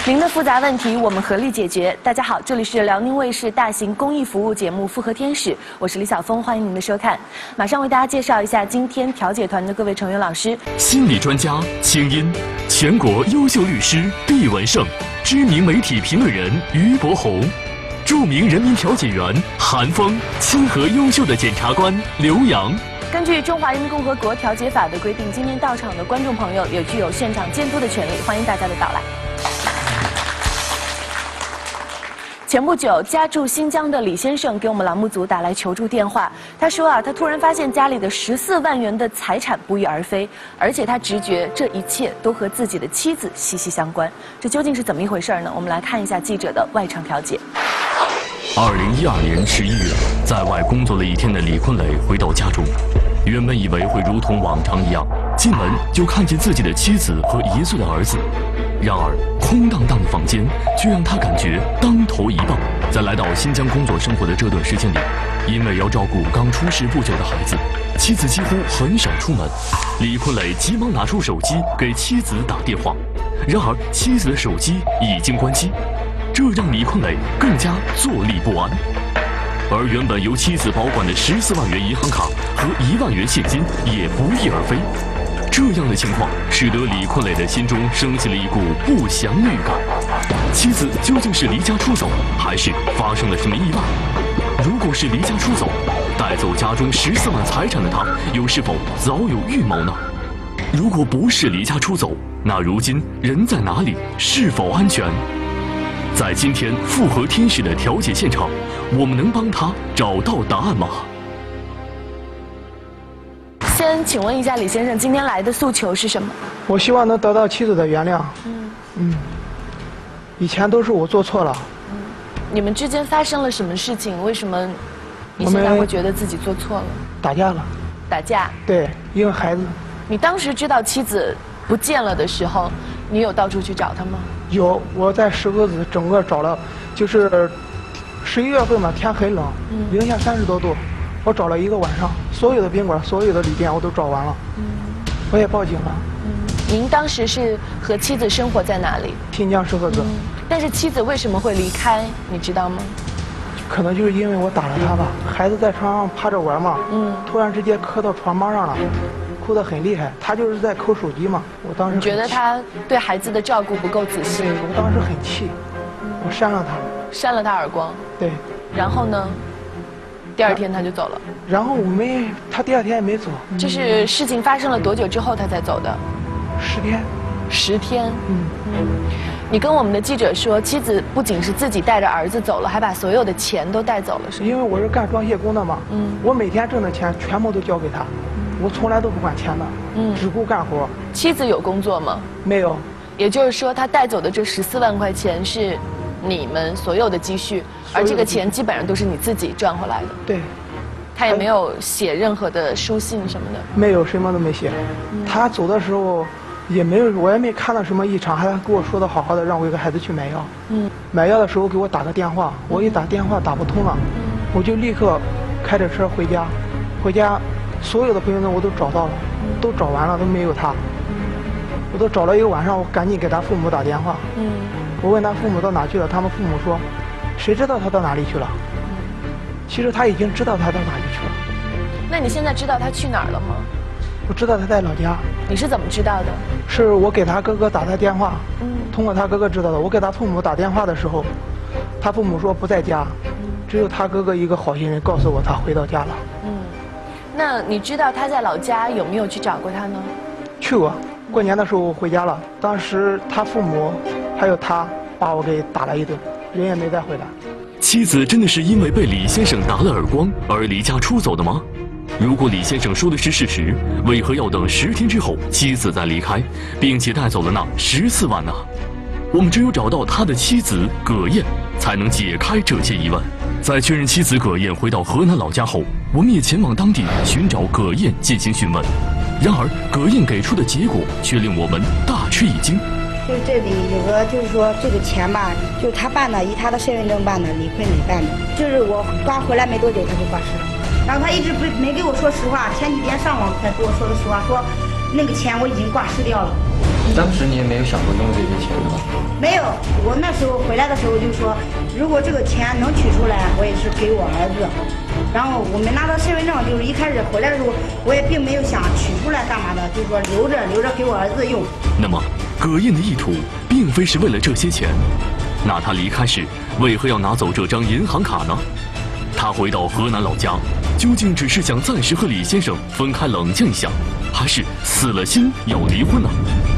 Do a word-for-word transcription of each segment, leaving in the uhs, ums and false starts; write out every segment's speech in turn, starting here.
您的复杂问题我们合力解决。大家好，这里是辽宁卫视大型公益服务节目《复合天使》，我是李晓峰，欢迎您的收看。马上为大家介绍一下今天调解团的各位成员老师： 心理专家清音，全国优秀律师毕文胜，知名媒体评论人于博宏，著名人民调解员韩风，亲和优秀的检察官刘洋。 根据《中华人民共和国调解法》的规定，今天到场的观众朋友也具有现场监督的权利，欢迎大家的到来。前不久，家住新疆的李先生给我们栏目组打来求助电话。他说啊，他突然发现家里的十四万元的财产不翼而飞，而且他直觉这一切都和自己的妻子息息相关。这究竟是怎么一回事呢？我们来看一下记者的外场调解。 二零一二年十一月，在外工作了一天的李坤磊回到家中，原本以为会如同往常一样，进门就看见自己的妻子和一岁的儿子。然而，空荡荡的房间却让他感觉当头一棒。在来到新疆工作生活的这段时间里，因为要照顾刚出世不久的孩子，妻子几乎很少出门。李坤磊急忙拿出手机给妻子打电话，然而妻子的手机已经关机，这让李坤磊更加坐立不安。而原本由妻子保管的十四万元银行卡和一万元现金也不翼而飞。这样的情况使得李坤磊的心中升起了一股不祥预感。妻子究竟是离家出走，还是发生了什么意外？如果是离家出走，带走家中十四万财产的他，又是否早有预谋呢？如果不是离家出走，那如今人在哪里？是否安全？在今天复合天使的调解现场，我们能帮他找到答案吗？ 先请问一下李先生，今天来的诉求是什么？ 我希望能得到妻子的原谅。嗯嗯，以前都是我做错了。 嗯，你们之间发生了什么事情？为什么你现在会觉得自己做错了？ 打架了。 打架？ 对，因为孩子。 你当时知道妻子不见了的时候，你有到处去找她吗？ 有，我在石沟子整个找了，就是十一月份嘛，天很冷，零下三十多度。我找了一个晚上，所有的宾馆、所有的旅店我都找完了，嗯，我也报警了。 嗯，您当时是和妻子生活在哪里？ 新疆石河子。嗯， 但是妻子为什么会离开，你知道吗？ 可能就是因为我打了她吧。孩子在床上趴着玩嘛，嗯，突然之间磕到床帮上了，哭得很厉害。他就是在抠手机嘛。我当时你觉得他对孩子的照顾不够仔细？ 对，我当时很气，我扇了他， 扇了他耳光。 对， 然后呢？第二天他就走了， 然后我没，他第二天也没走。 这是事情发生了多久之后他才走的？ 十天。 十天。嗯嗯。你跟我们的记者说，妻子不仅是自己带着儿子走了，还把所有的钱都带走了，是吗？ 因为我是干装卸工的嘛，嗯，我每天挣的钱全部都交给他，嗯、我从来都不管钱的，嗯，只顾干活。 妻子有工作吗？ 没有。 也就是说，他带走的这十四万块钱是你们所有的积蓄，而这个钱基本上都是你自己赚回来的。 对， 他也没有写任何的书信什么的。 没有，什么都没写。嗯、他走的时候也没有，我也没看到什么异常，还跟我说的好好的，让我给孩子去买药。嗯，买药的时候给我打个电话，我一打电话打不通了，嗯、我就立刻开着车回家。回家，所有的朋友呢我都找到了，嗯、都找完了，都没有他。我都找了一个晚上，我赶紧给他父母打电话。嗯。我问他父母到哪去了，他们父母说，谁知道他到哪里去了？其实他已经知道他到哪里去了。 那你现在知道他去哪儿了吗？ 我知道他在老家。 你是怎么知道的？ 是我给他哥哥打的电话，嗯，通过他哥哥知道的。我给他父母打电话的时候，他父母说不在家，只有他哥哥一个好心人告诉我他回到家了。 嗯，那你知道他在老家有没有去找过他呢？ 去过，过年的时候我回家了，当时他父母还有他把我给打了一顿，人也没再回来。 妻子真的是因为被李先生打了耳光而离家出走的吗？如果李先生说的是事实，为何要等十天之后妻子再离开，并且带走了那十四万呢？我们只有找到他的妻子葛燕，才能解开这些疑问。在确认妻子葛燕回到河南老家后，我们也前往当地寻找葛燕进行询问。然而，葛燕给出的结果却令我们大吃一惊。 就是这里有个，就是说这个钱吧，就是他办的，以他的身份证办的，李坤磊办的。就是我刚回来没多久，他就过世了。然后他一直不没给我说实话，前几天上午才跟我说的实话，说那个钱我已经挂失掉了。 当时你也没有想过用这些钱是吧？ 没有，我那时候回来的时候就说，如果这个钱能取出来，我也是给我儿子。然后我们拿到身份证，就是一开始回来的时候，我也并没有想取出来干嘛的，就是说留着留着给我儿子用。 那么，葛燕的意图并非是为了这些钱，那他离开时为何要拿走这张银行卡呢？他回到河南老家，究竟只是想暂时和李先生分开冷静一下，还是死了心要离婚呢？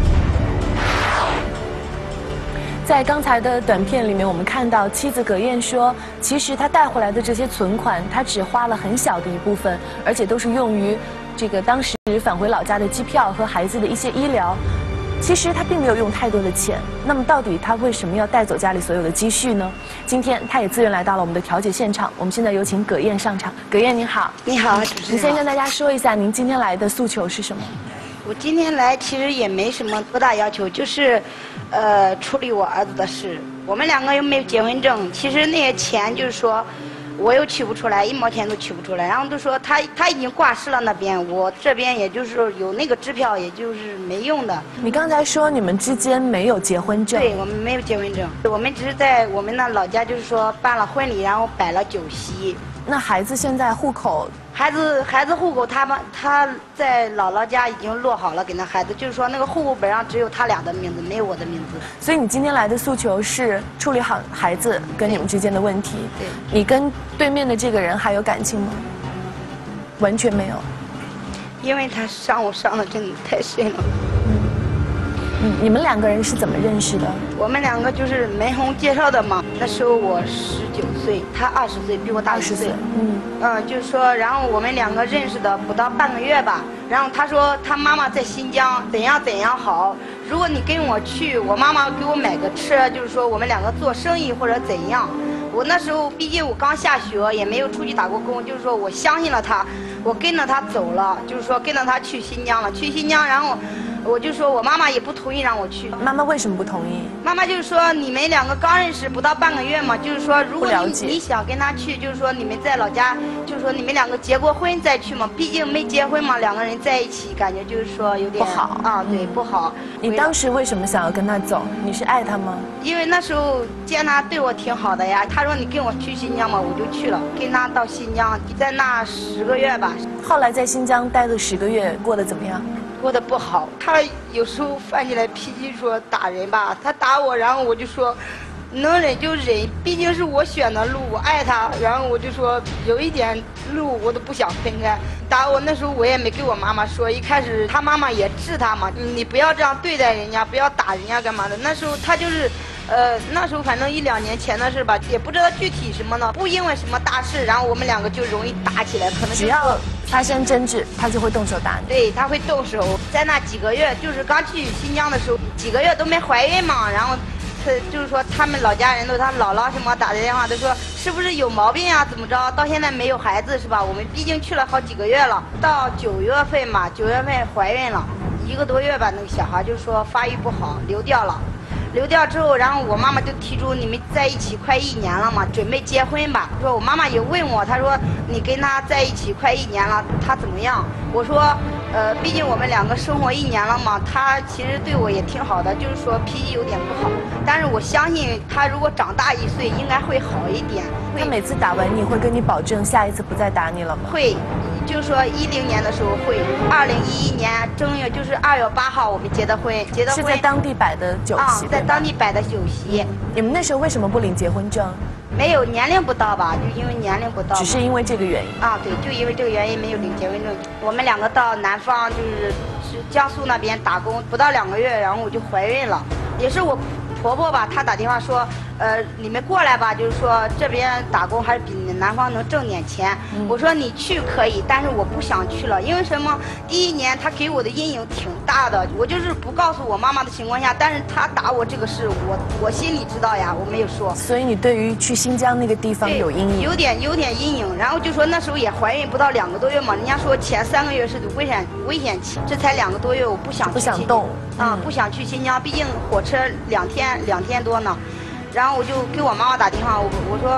在刚才的短片里面，我们看到妻子葛燕说，其实她带回来的这些存款，她只花了很小的一部分，而且都是用于这个当时返回老家的机票和孩子的一些医疗。其实她并没有用太多的钱。那么到底她为什么要带走家里所有的积蓄呢？今天她也自愿来到了我们的调解现场。我们现在有请葛燕上场。葛燕您好。 你好，主持人。 您先跟大家说一下，您今天来的诉求是什么？ 我今天来其实也没什么多大要求，就是，呃，处理我儿子的事。我们两个又没有结婚证，其实那些钱就是说，我又取不出来，一毛钱都取不出来。然后都说他他已经挂失了那边，我这边也就是有那个支票，也就是没用的。 你刚才说你们之间没有结婚证？ 对，我们没有结婚证，我们只是在我们那老家就是说办了婚礼，然后摆了酒席。 那孩子现在户口？ 孩子孩子户口他们他在姥姥家已经落好了，给那孩子就是说那个户口本上只有他俩的名字，没有我的名字。 所以你今天来的诉求是处理好孩子跟你们之间的问题。 对。 你跟对面的这个人还有感情吗？完全没有。 因为他伤我伤的真的太深了。 嗯，你们两个人是怎么认识的？ 我们两个就是媒红介绍的嘛。那时候我十九岁，他二十岁，比我大十岁。嗯嗯，就是说，然后我们两个认识的不到半个月吧。然后他说他妈妈在新疆怎样怎样好，如果你跟我去，我妈妈给我买个车，就是说我们两个做生意或者怎样。我那时候毕竟我刚下学，也没有出去打过工，就是说我相信了他，我跟着他走了，就是说跟着他去新疆了，去新疆，然后。我就说我妈妈也不同意让我去。 妈妈为什么不同意？ 妈妈就是说你们两个刚认识不到半个月嘛，就是说如果你你想跟他去，就是说你们在老家，就是说你们两个结过婚再去嘛，毕竟没结婚嘛，两个人在一起感觉就是说有点不好啊，对，不好。 你当时为什么想要跟他走？你是爱他吗？ 因为那时候见他对我挺好的呀，他说你跟我去新疆嘛，我就去了，跟他到新疆，在那十个月吧。 后来在新疆待了十个月，过得怎么样？ 过得不好，他有时候犯起来脾气，说打人吧，他打我，然后我就说，能忍就忍，毕竟是我选的路，我爱他，然后我就说有一点路我都不想分开。打我那时候我也没跟我妈妈说，一开始他妈妈也治他嘛，你不要这样对待人家，不要打人家干嘛的。那时候他就是。呃，那时候反正一两年前的事吧，也不知道具体什么呢，不因为什么大事，然后我们两个就容易打起来，可能只要发生争执，他就会动手打你。 对，他会动手。在那几个月，就是刚去新疆的时候，几个月都没怀孕嘛，然后他就是说他们老家人都，他姥姥什么打的电话都说是不是有毛病啊，怎么着？到现在没有孩子是吧？我们毕竟去了好几个月了，到九月份嘛，九月份怀孕了，一个多月吧，那个小孩就说发育不好，流掉了。流掉之后，然后我妈妈就提出你们在一起快一年了嘛，准备结婚吧。说我妈妈也问我，她说你跟他在一起快一年了，他怎么样？我说，呃，毕竟我们两个生活一年了嘛，他其实对我也挺好的，就是说脾气有点不好。但是我相信他如果长大一岁，应该会好一点。 他每次打完你会跟你保证下一次不再打你了吗？ 会。就是说一零年的时候会，二零一一年正月就是二月八号我们结的婚，结的婚是在当地摆的酒席， 啊，在当地摆的酒席。 你们那时候为什么不领结婚证？ 没有，年龄不到吧，就因为年龄不到。 只是因为这个原因啊，对，就因为这个原因没有领结婚证。我们两个到南方就是是江苏那边打工，不到两个月，然后我就怀孕了，也是我婆婆吧，她打电话说。呃，你们过来吧，就是说这边打工还是比南方能挣点钱。嗯、我说你去可以，但是我不想去了，因为什么？第一年他给我的阴影挺大的，我就是不告诉我妈妈的情况下，但是他打我这个事，我我心里知道呀，我没有说。 所以你对于去新疆那个地方有阴影？ 有点有点阴影。然后就说那时候也怀孕不到两个多月嘛，人家说前三个月是危险危险期，这才两个多月，我不想去不想动啊、嗯，不想去新疆，毕竟火车两天两天多呢。然后我就给我妈妈打电话，我我说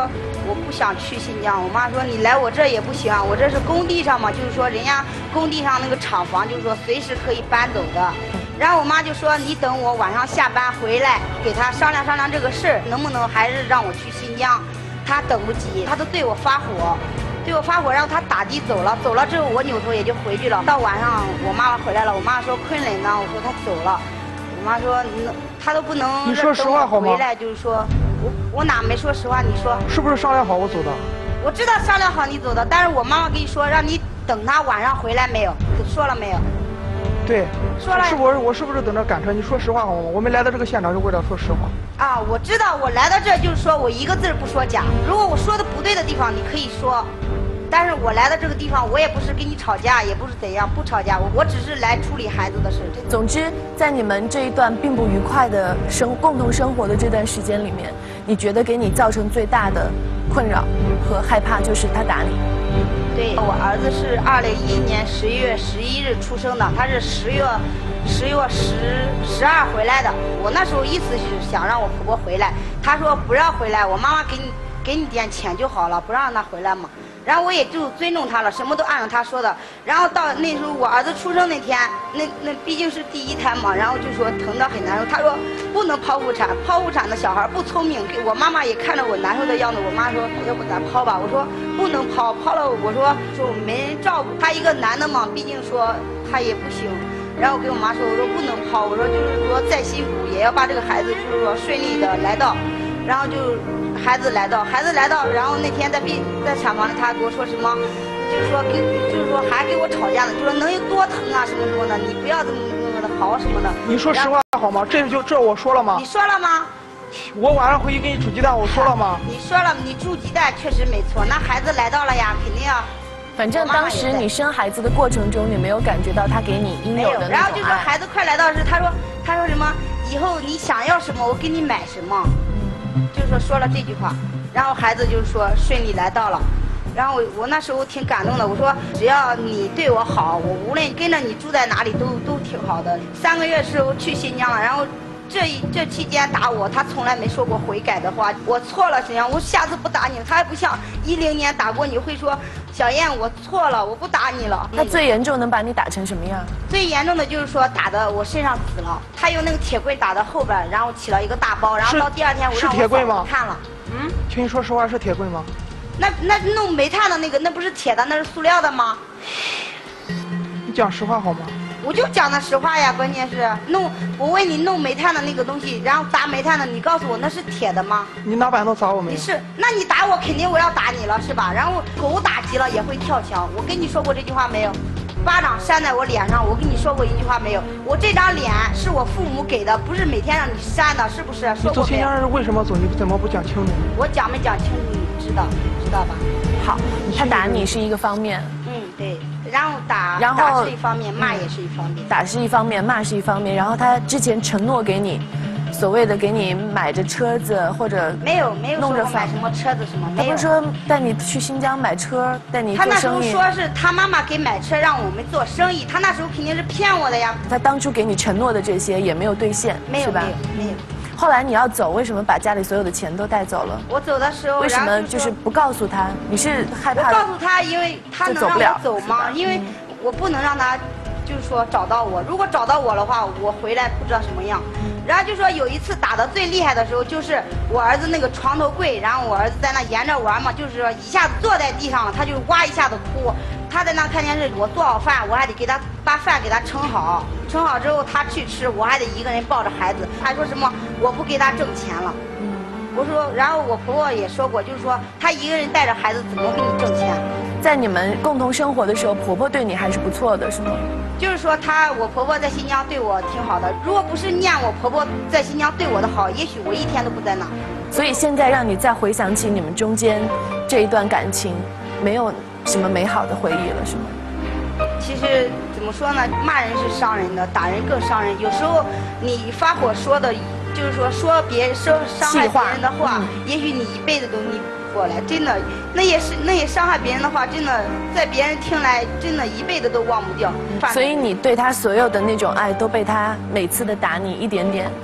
我不想去新疆。我妈说你来我这也不行，我这是工地上嘛，就是说人家工地上那个厂房，就是说随时可以搬走的。然后我妈就说你等我晚上下班回来，给她商量商量这个事儿，能不能还是让我去新疆。她等不及，她都对我发火。对我发火，然后他打的走了，走了之后我扭头也就回去了。到晚上我妈妈回来了，我妈说昆仑呢，我说他走了，我妈说你他都不能。 你说实话好吗？ 回来就是说，我我哪没说实话？你说是不是商量好我走的？ 我知道商量好你走的，但是我妈妈跟你说让你等他晚上回来没有？说了没有？ 对， 说了。 是我我是不是等着赶车？你说实话好吗？我们来到这个现场是为了说实话。 啊，我知道，我来到这就是说我一个字不说假。如果我说的不对的地方，你可以说。但是我来到这个地方，我也不是跟你吵架，也不是怎样，不吵架，我我只是来处理孩子的事。 总之，在你们这一段并不愉快的生共同生活的这段时间里面，你觉得给你造成最大的困扰和害怕就是他打你。 对，我儿子是二零一一年十一月十一日出生的，他是十月十月十十二回来的。我那时候意思是想让我婆婆回来，她说不让回来，我妈妈给你给你点钱就好了，不让她回来嘛。然后我也就尊重他了，什么都按照他说的。然后到那时候我儿子出生那天，那那毕竟是第一胎嘛，然后就说疼得很难受。他说不能剖腹产，剖腹产的小孩不聪明。给我妈妈也看着我难受的样子，我妈说要不咱剖吧。我说不能剖，剖了我说说没人照顾他一个男的嘛，毕竟说他也不行。然后我跟我妈说，我说不能剖，我说就是说再辛苦也要把这个孩子就是说顺利的来到，然后就。孩子来到，孩子来到，然后那天在病在产房里，他给我说什么，就是说给，就是说还给我吵架呢，就说能有多疼啊什么什么的，你不要这么那么的好什么的。 你说实话好吗？这就这我说了吗？ 你说了吗？ 我晚上回去给你煮鸡蛋，我说了吗？ 你说了，你煮鸡蛋确实没错，那孩子来到了呀，肯定要。 反正当时你生孩子的过程中，你没有感觉到他给你应有的那种爱。 然后就说孩子快来到时，他说他说什么？以后你想要什么，我给你买什么。就是说说了这句话，然后孩子就是说顺利来到了，然后我我那时候挺感动的，我说只要你对我好，我无论跟着你住在哪里都都挺好的。三个月时候去新疆了，然后这一这期间打我，他从来没说过悔改的话。我错了，沈阳，我下次不打你了。他还不像一零年打过你会说小燕我错了，我不打你了。 他最严重能把你打成什么样？ 最严重的就是说打的我身上紫了，他用那个铁棍打到后边，然后起了一个大包，然后到第二天我让我嫂子看了。 嗯，请你说实话，是铁棍吗？ 那那弄煤炭的那个，那不是铁的，那是塑料的吗？ 你讲实话好吗？ 我就讲的实话呀，关键是弄我问你弄煤炭的那个东西，然后砸煤炭的，你告诉我那是铁的吗？ 你拿板凳砸我没有？ 你是，那你打我肯定我要打你了是吧？然后狗打急了也会跳墙，我跟你说过这句话没有？巴掌扇在我脸上，我跟你说过一句话没有？我这张脸是我父母给的，不是每天让你扇的，是不是？ 你走新疆是为什么走？你怎么不讲清楚？ 我讲没讲清楚，你知道知道吧？ 好，他打你是一个方面。 嗯，对。然后打， 然后打是一方面，骂也是一方面。 打是一方面，骂是一方面。然后他之前承诺给你，所谓的给你买着车子或者没有没有弄着买什么车子什么， 他不是说带你去新疆买车，带你做生意。 他那时候说是他妈妈给买车让我们做生意，他那时候肯定是骗我的呀。 他当初给你承诺的这些也没有兑现， 没有是吧？ 没有没有。 后来你要走，为什么把家里所有的钱都带走了？ 我走的时候， 为什么就是不告诉他？你是害怕？ 我告诉他，因为他能让我走吗？因为我不能让他，就是说找到我。如果找到我的话，我回来不知道什么样。然后就说有一次打的最厉害的时候，就是我儿子那个床头柜，然后我儿子在那沿着玩嘛，就是说一下子坐在地上了，他就哇一下子哭。他在那看电视，我做好饭，我还得给他把饭给他盛好，盛好之后他去吃，我还得一个人抱着孩子。还说什么我不给他挣钱了。我说，然后我婆婆也说过，就是说她一个人带着孩子怎么给你挣钱？ 在你们共同生活的时候，婆婆对你还是不错的，是吗？ 就是说她，我婆婆在新疆对我挺好的。如果不是念我婆婆在新疆对我的好，也许我一天都不在那。 所以现在让你再回想起你们中间这一段感情，没有什么美好的回忆了，是吗？ 其实怎么说呢，骂人是伤人的，打人更伤人。有时候你发火说的。就是说，说别人说伤害别人的话，嗯、也许你一辈子都逆不过来。真的，那也是那也伤害别人的话，真的在别人听来，真的一辈子都忘不掉。 所以你对他所有的那种爱，都被他每次的打你一点点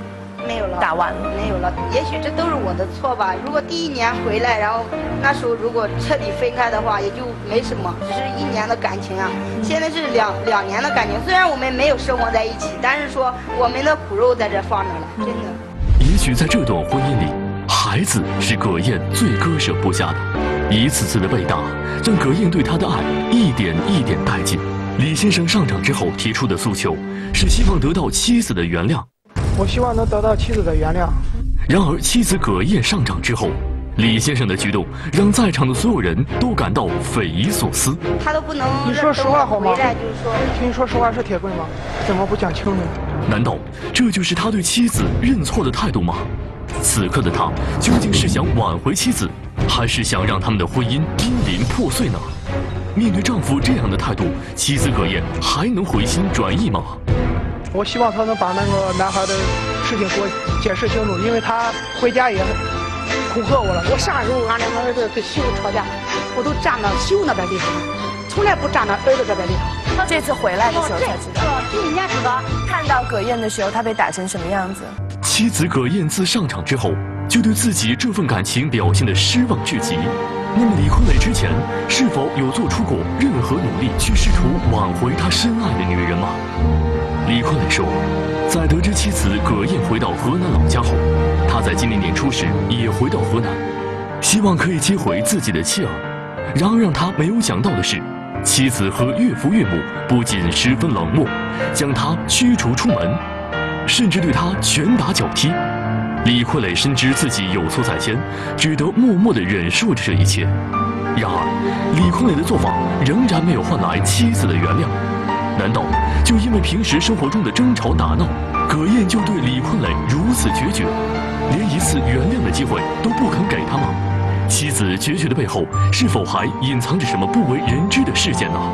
没有了， 打完了， 没有了。也许这都是我的错吧。如果第一年回来，然后那时候如果彻底分开的话，也就没什么，只是一年的感情啊。现在是两两年的感情，虽然我们没有生活在一起，但是说我们的苦肉在这放着了，真的。 也许在这段婚姻里，孩子是葛燕最割舍不下的，一次次的被打，让葛燕对他的爱一点一点殆尽。李先生上场之后提出的诉求是希望得到妻子的原谅， 我希望能得到妻子的原谅。 然而妻子葛燕上场之后，李先生的举动让在场的所有人都感到匪夷所思。 他都不能你说实话好吗？ 回来就是说， 听你说实话是铁棍吗？怎么不讲清楚？ 难道这就是他对妻子认错的态度吗？此刻的他究竟是想挽回妻子，还是想让他们的婚姻濒临破碎呢？面对丈夫这样的态度，妻子葛燕还能回心转意吗？ 我希望他能把那个男孩的事情给我解释清楚，因为他回家也恐吓我了。 我啥时候俺两个儿子跟媳妇吵架，我都站到媳妇那边立场，从来不站到儿子这边立场。 这次回来的时候才知道， 就一年知道。 看到葛燕的时候，她被打成什么样子？ 妻子葛燕自上场之后，就对自己这份感情表现得失望至极。那么李坤磊之前是否有做出过任何努力去试图挽回他深爱的女人吗？李坤磊说，在得知妻子葛燕回到河南老家后，他在今年年初时也回到河南，希望可以接回自己的妻儿。然而让他没有想到的是，妻子和岳父岳母不仅十分冷漠，将他驱逐出门，甚至对他拳打脚踢。李坤磊深知自己有错在先，只得默默地忍受着这一切。然而，李坤磊的做法仍然没有换来妻子的原谅。难道就因为平时生活中的争吵打闹，葛燕就对李坤磊如此决绝，连一次原谅的机会都不肯给他吗？妻子决绝的背后，是否还隐藏着什么不为人知的事件呢？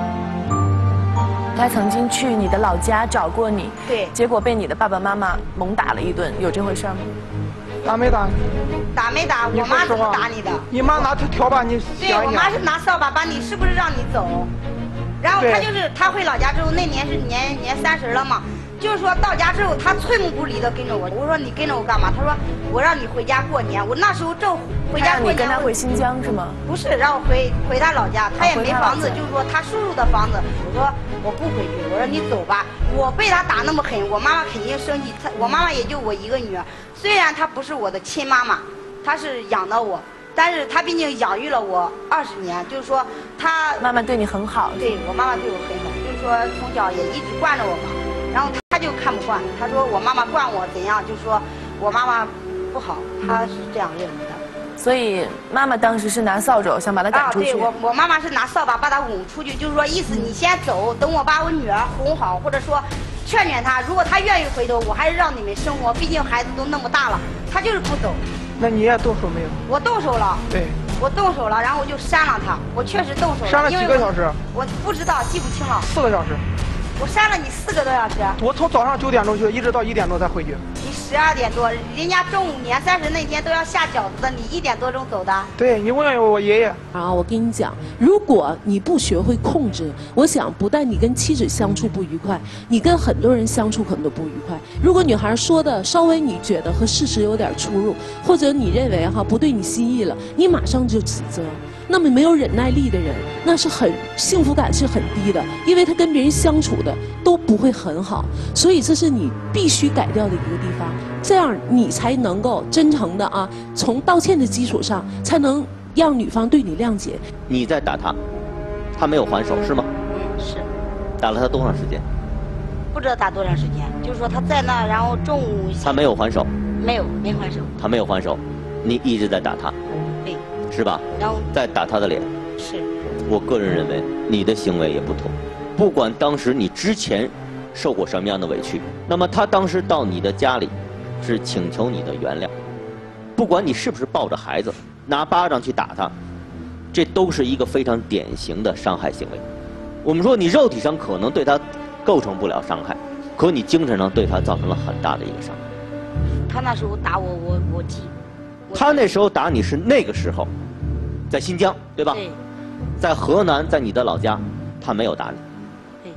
他曾经去你的老家找过你， 对， 结果被你的爸爸妈妈猛打了一顿，有这回事吗？ 打没打？ 打没打？我妈怎么打你的？ 你妈拿条把你对，我妈是拿扫把把你，是不是让你走？然后他就是他回老家之后，那年是年年三十了嘛，就是说到家之后，他寸步不离的跟着我。我说你跟着我干嘛？他说我让你回家过年。我那时候正回家过年。 你跟他回新疆是吗？ 不是，让我回回他老家，他也没房子，就是说他叔叔的房子。我说我不回去，我说你走吧。我被他打那么狠，我妈妈肯定生气。他我妈妈也就我一个女儿，虽然她不是我的亲妈妈，她是养的我。但是他毕竟养育了我二十年，就是说他妈妈对你很好， 对我妈妈对我很好，就是说从小也一直惯着我嘛。然后他就看不惯，他说我妈妈惯我怎样，就说我妈妈不好，他是这样认为的。 所以妈妈当时是拿扫帚想把他赶出去。 啊，对我我妈妈是拿扫把把他拱出去，就是说意思你先走，等我把我女儿哄好，或者说劝劝他，如果他愿意回头，我还是让你们生活，毕竟孩子都那么大了，他就是不走。 那你也动手没有？ 我动手了。 对， 我动手了，然后我就扇了他。我确实动手了。 扇了几个小时？ 我不知道，记不清了。 四个小时。 我扇了你四个多小时。 我从早上九点钟去，一直到一点多才回去。 你十二点多，人家中午年三十那天都要下饺子的，你一点多钟走的。 对，你问问我爷爷。 啊，我跟你讲，如果你不学会控制，我想不但你跟妻子相处不愉快，你跟很多人相处可能都不愉快。如果女孩说的稍微你觉得和事实有点出入，或者你认为哈不对你心意了，你马上就指责。那么没有忍耐力的人，那是很幸福感是很低的，因为他跟别人相处的都不会很好，所以这是你必须改掉的一个地方，这样你才能够真诚的啊，从道歉的基础上，才能让女方对你谅解。 你在打他，他没有还手是吗？ 是。 打了他多长时间？ 不知道打多长时间，就是说他在那，然后中午。 他没有还手。 没有，没还手。 他没有还手，你一直在打他。 对。 是吧？ 然后再打他的脸。 是。 我个人认为你的行为也不妥，不管当时你之前受过什么样的委屈，那么他当时到你的家里，是请求你的原谅，不管你是不是抱着孩子拿巴掌去打他，这都是一个非常典型的伤害行为。我们说你肉体上可能对他构成不了伤害，可你精神上对他造成了很大的一个伤害。 他那时候打我，我我记。 他那时候打你是那个时候，在新疆，对吧？ 对。 在河南，在你的老家，他没有打你。 对。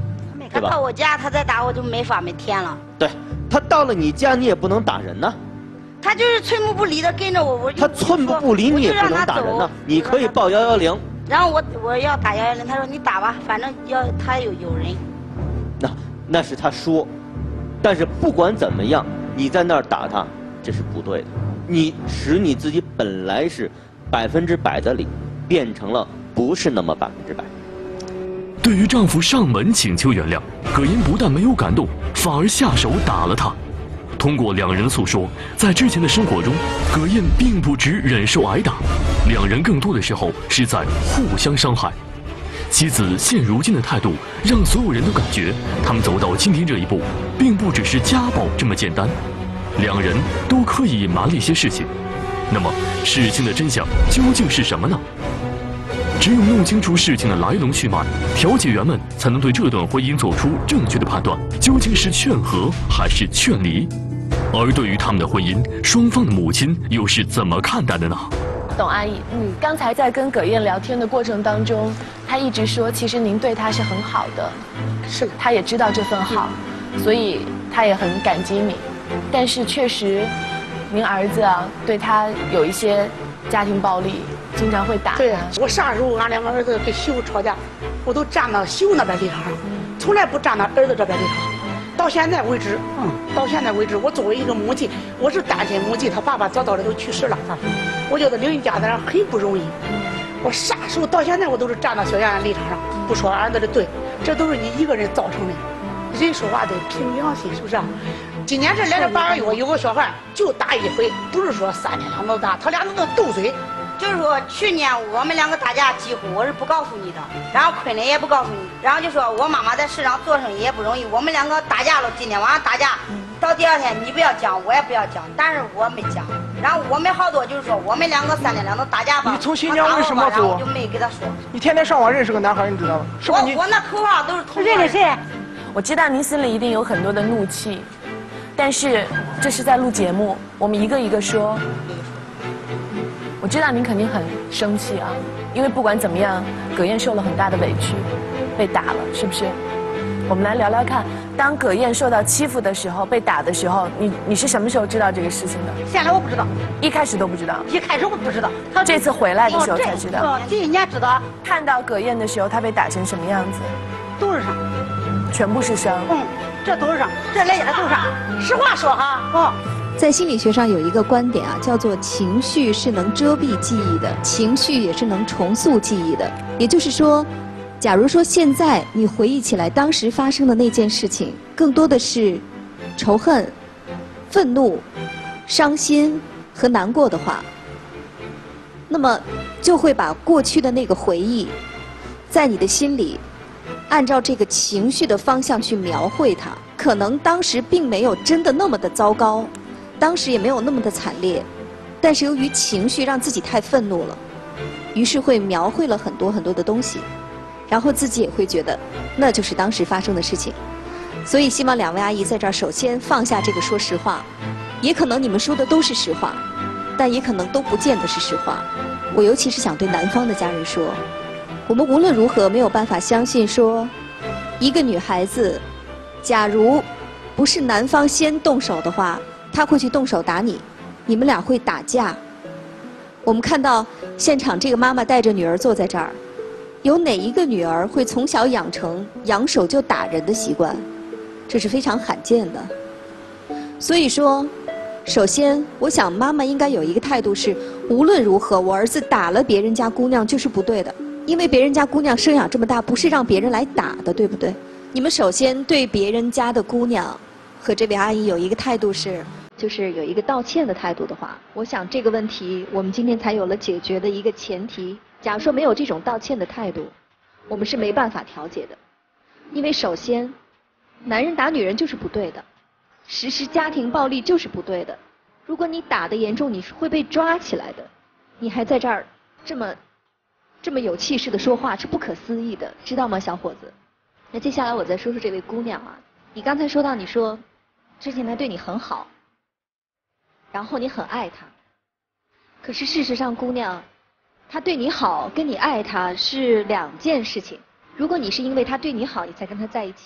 对吧？ 他到我家，他再打我就没法没天了。 对，他到了你家，你也不能打人呐。 他就是寸步不离的跟着我，我就他寸步不离，你也不能打人呐。你可以报幺幺零。 然后我我要打幺幺零，他说你打吧，反正要他有有人。 那那是他说，但是不管怎么样，你在那儿打他，这是不对的。你使你自己本来是百分之百的理，变成了不是那么百分之百。 对于丈夫上门请求原谅，葛英不但没有感动，反而下手打了他。通过两人诉说，在之前的生活中，葛燕并不只忍受挨打，两人更多的时候是在互相伤害。妻子现如今的态度，让所有人都感觉他们走到今天这一步，并不只是家暴这么简单，两人都刻意隐瞒了一些事情。那么，事情的真相究竟是什么呢？只有弄清楚事情的来龙去脉，调解员们才能对这段婚姻做出正确的判断，究竟是劝和还是劝离。而对于他们的婚姻，双方的母亲又是怎么看待的呢？ 董阿姨，嗯，刚才在跟葛燕聊天的过程当中，她一直说，其实您对她是很好的， 是的， 她也知道这份好，所以她也很感激你。但是确实，您儿子啊，对她有一些家庭暴力，经常会打。 对呀，我啥时候俺两个儿子跟媳妇吵架，我都站到媳妇那边立场上，从来不站到儿子这边立场。到现在为止，嗯，到现在为止，我作为一个母亲，我是单亲母亲，他爸爸早早的都去世了，我觉得领一家子人很不容易。我啥时候到现在我都是站到小燕的立场上，不说儿子的对，这都是你一个人造成的。人说话得凭良心，是不是啊？今年这来了八个月，有个小孩就打一回，不是说三天两头打，他俩都能斗嘴。 就是说，去年我们两个打架，几乎我是不告诉你的，然后昆仑也不告诉你，然后就说我妈妈在市场做生意也不容易，我们两个打架了，今天晚上打架，到第二天你不要讲，我也不要讲，但是我没讲，然后我们好多就是说我们两个三天两头打架吧。 你从新疆为什么走？ 我就没给他说。 你天天上网认识个男孩，你知道吗？是不是你？ 我我那口号都是同认识谁？ 我知道您心里一定有很多的怒气，但是这是在录节目，我们一个一个说。我知道您肯定很生气啊，因为不管怎么样，葛燕受了很大的委屈，被打了，是不是？我们来聊聊看，当葛燕受到欺负的时候，被打的时候，你你是什么时候知道这个事情的？ 现在我不知道， 一开始都不知道。 一开始我不知道， 他这次回来的时候才知道。 哦，这一年知道。 看到葛燕的时候，她被打成什么样子？ 都是伤， 全部是伤。 嗯，这都是伤，这来家都是伤。实话说哈，哦。 在心理学上有一个观点啊，叫做情绪是能遮蔽记忆的，情绪也是能重塑记忆的。也就是说，假如说现在你回忆起来当时发生的那件事情，更多的是仇恨、愤怒、伤心和难过的话，那么就会把过去的那个回忆，在你的心里，按照这个情绪的方向去描绘它。可能当时并没有真的那么的糟糕。当时也没有那么的惨烈，但是由于情绪让自己太愤怒了，于是会描绘了很多很多的东西，然后自己也会觉得那就是当时发生的事情。所以希望两位阿姨在这儿首先放下这个说实话，也可能你们说的都是实话，但也可能都不见得是实话。我尤其是想对男方的家人说，我们无论如何没有办法相信说，一个女孩子，假如不是男方先动手的话，他会去动手打你，你们俩会打架。我们看到现场这个妈妈带着女儿坐在这儿，有哪一个女儿会从小养成扬手就打人的习惯？这是非常罕见的。所以说，首先我想妈妈应该有一个态度是，无论如何我儿子打了别人家姑娘就是不对的，因为别人家姑娘生养这么大不是让别人来打的，对不对？你们首先对别人家的姑娘和这位阿姨有一个态度是，就是有一个道歉的态度的话，我想这个问题我们今天才有了解决的一个前提。假如说没有这种道歉的态度，我们是没办法调解的。因为首先，男人打女人就是不对的，实施家庭暴力就是不对的。如果你打得严重，你是会被抓起来的。你还在这儿这么这么有气势的说话，是不可思议的，知道吗，小伙子？那接下来我再说说这位姑娘啊，你刚才说到你说之前他对你很好，然后你很爱他，可是事实上姑娘，他对你好跟你爱他是两件事情。如果你是因为他对你好你才跟他在一起，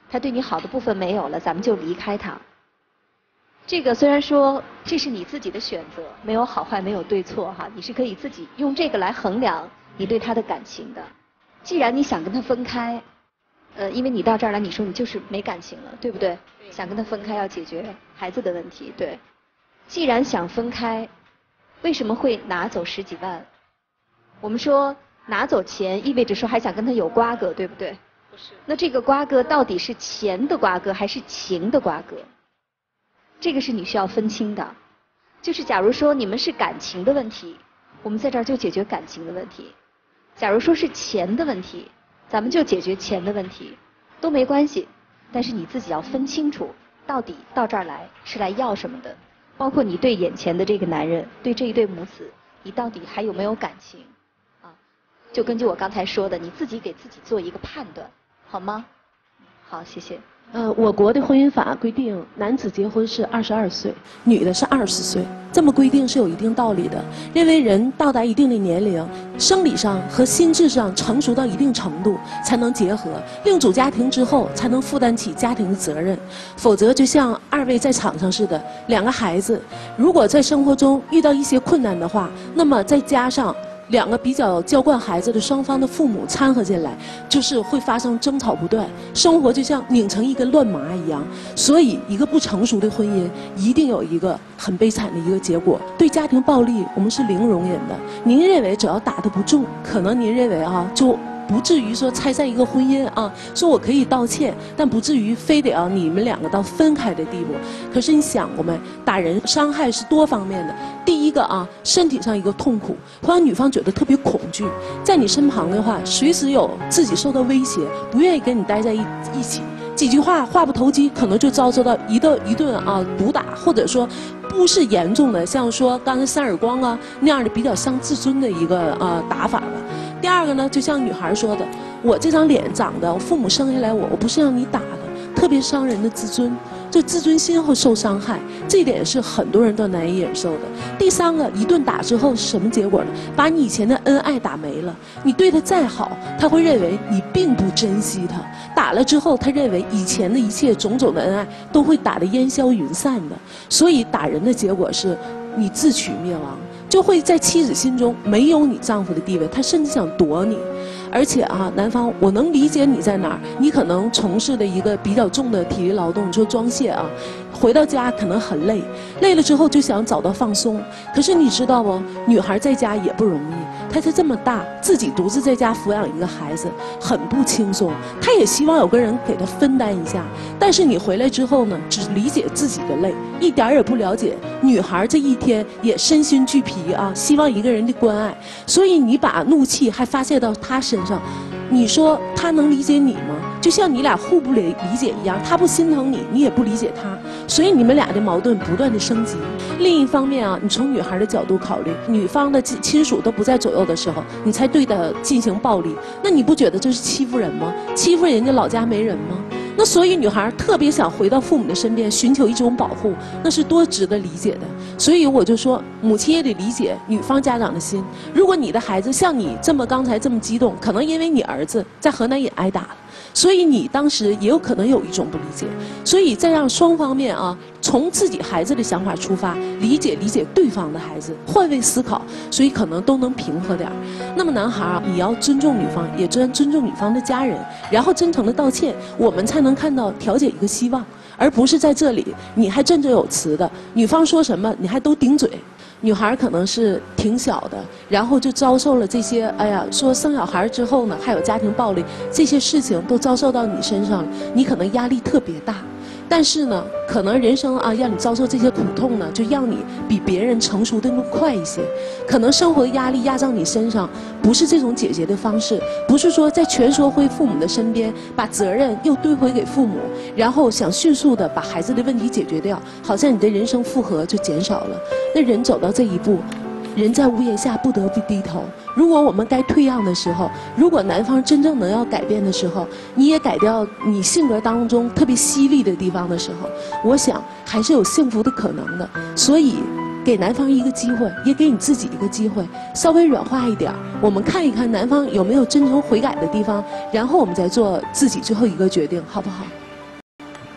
他对你好的部分没有了，咱们就离开他。这个虽然说这是你自己的选择，没有好坏，没有对错哈，你是可以自己用这个来衡量你对他的感情的。既然你想跟他分开，呃，因为你到这儿来，你说你就是没感情了，对不对？对，想跟他分开，要解决孩子的问题，对。既然想分开，为什么会拿走十几万？我们说拿走钱，意味着说还想跟他有瓜葛，对不对？不是。那这个瓜葛到底是钱的瓜葛还是情的瓜葛？这个是你需要分清的。就是假如说你们是感情的问题，我们在这儿就解决感情的问题；假如说是钱的问题，咱们就解决钱的问题，都没关系。但是你自己要分清楚，到底到这儿来是来要什么的。包括你对眼前的这个男人，对这一对母子，你到底还有没有感情？啊，就根据我刚才说的，你自己给自己做一个判断，好吗？好，谢谢。 呃，我国的婚姻法规定，男子结婚是二十二岁，女的是二十岁，这么规定是有一定道理的。认为人到达一定的年龄，生理上和心智上成熟到一定程度，才能结合，另组家庭之后，才能负担起家庭的责任。否则，就像二位在场上似的，两个孩子，如果在生活中遇到一些困难的话，那么再加上两个比较娇惯孩子的双方的父母掺和进来，就是会发生争吵不断，生活就像拧成一根乱麻一样。所以，一个不成熟的婚姻一定有一个很悲惨的一个结果。对家庭暴力，我们是零容忍的。您认为只要打得不重，可能您认为啊就不至于说拆散一个婚姻啊，说我可以道歉，但不至于非得要你们两个到分开的地步。可是你想过没？打人伤害是多方面的。第一个啊，身体上一个痛苦，会让女方觉得特别恐惧，在你身旁的话，随时有自己受到威胁，不愿意跟你待在一一起。几句话话不投机，可能就遭受到一顿一顿啊毒打，或者说不是严重的，像说刚才扇耳光啊那样的比较伤自尊的一个呃打法了。第二个呢，就像女孩说的，我这张脸长得，我父母生下来我，我不是让你打的，特别伤人的自尊，就自尊心会受伤害，这一点是很多人都难以忍受的。第三个，一顿打之后是什么结果呢？把你以前的恩爱打没了。你对他再好，他会认为你并不珍惜他。打了之后，他认为以前的一切种种的恩爱都会打得烟消云散的。所以打人的结果是，你自取灭亡。就会在妻子心中没有你丈夫的地位，他甚至想夺你。而且啊，男方，我能理解你在哪儿，你可能从事的一个比较重的体力劳动，你说装卸啊，回到家可能很累，累了之后就想找到放松。可是你知道不，女孩在家也不容易，她才这么大，自己独自在家抚养一个孩子，很不轻松。她也希望有个人给她分担一下。但是你回来之后呢，只理解自己的累，一点也不了解女孩这一天也身心俱疲啊，希望一个人的关爱。所以你把怒气还发泄到她身上，你说她能理解你吗？就像你俩互不理理解一样，她不心疼你，你也不理解她，所以你们俩的矛盾不断的升级。另一方面啊，你从女孩的角度考虑，女方的亲属都不在左右的时候，你才对她进行暴力，那你不觉得这是欺负人吗？欺负人家老家没人吗？那所以女孩特别想回到父母的身边，寻求一种保护，那是多值得理解的。所以我就说，母亲也得理解女方家长的心。如果你的孩子像你这么刚才这么激动，可能因为你儿子在河南也挨打了，所以你当时也有可能有一种不理解。所以再让双方面啊，从自己孩子的想法出发，理解理解对方的孩子，换位思考，所以可能都能平和点儿。那么男孩啊，你要尊重女方，也尊尊重女方的家人，然后真诚的道歉，我们才能看到调解一个希望，而不是在这里你还振振有词的，女方说什么你还都顶嘴。女孩可能是挺小的，然后就遭受了这些，哎呀，说生小孩之后呢，还有家庭暴力，这些事情都遭受到你身上了，你可能压力特别大。但是呢，可能人生啊，让你遭受这些苦痛呢，就让你比别人成熟的更快一些。可能生活的压力压到你身上，不是这种解决的方式，不是说在蜷缩回父母的身边，把责任又堆回给父母，然后想迅速的把孩子的问题解决掉，好像你的人生负荷就减少了。那人走到这一步，人在屋檐下不得不低头。如果我们该退让的时候，如果男方真正能要改变的时候，你也改掉你性格当中特别犀利的地方的时候，我想还是有幸福的可能的。所以给男方一个机会，也给你自己一个机会，稍微软化一点，我们看一看男方有没有真正悔改的地方，然后我们再做自己最后一个决定，好不好？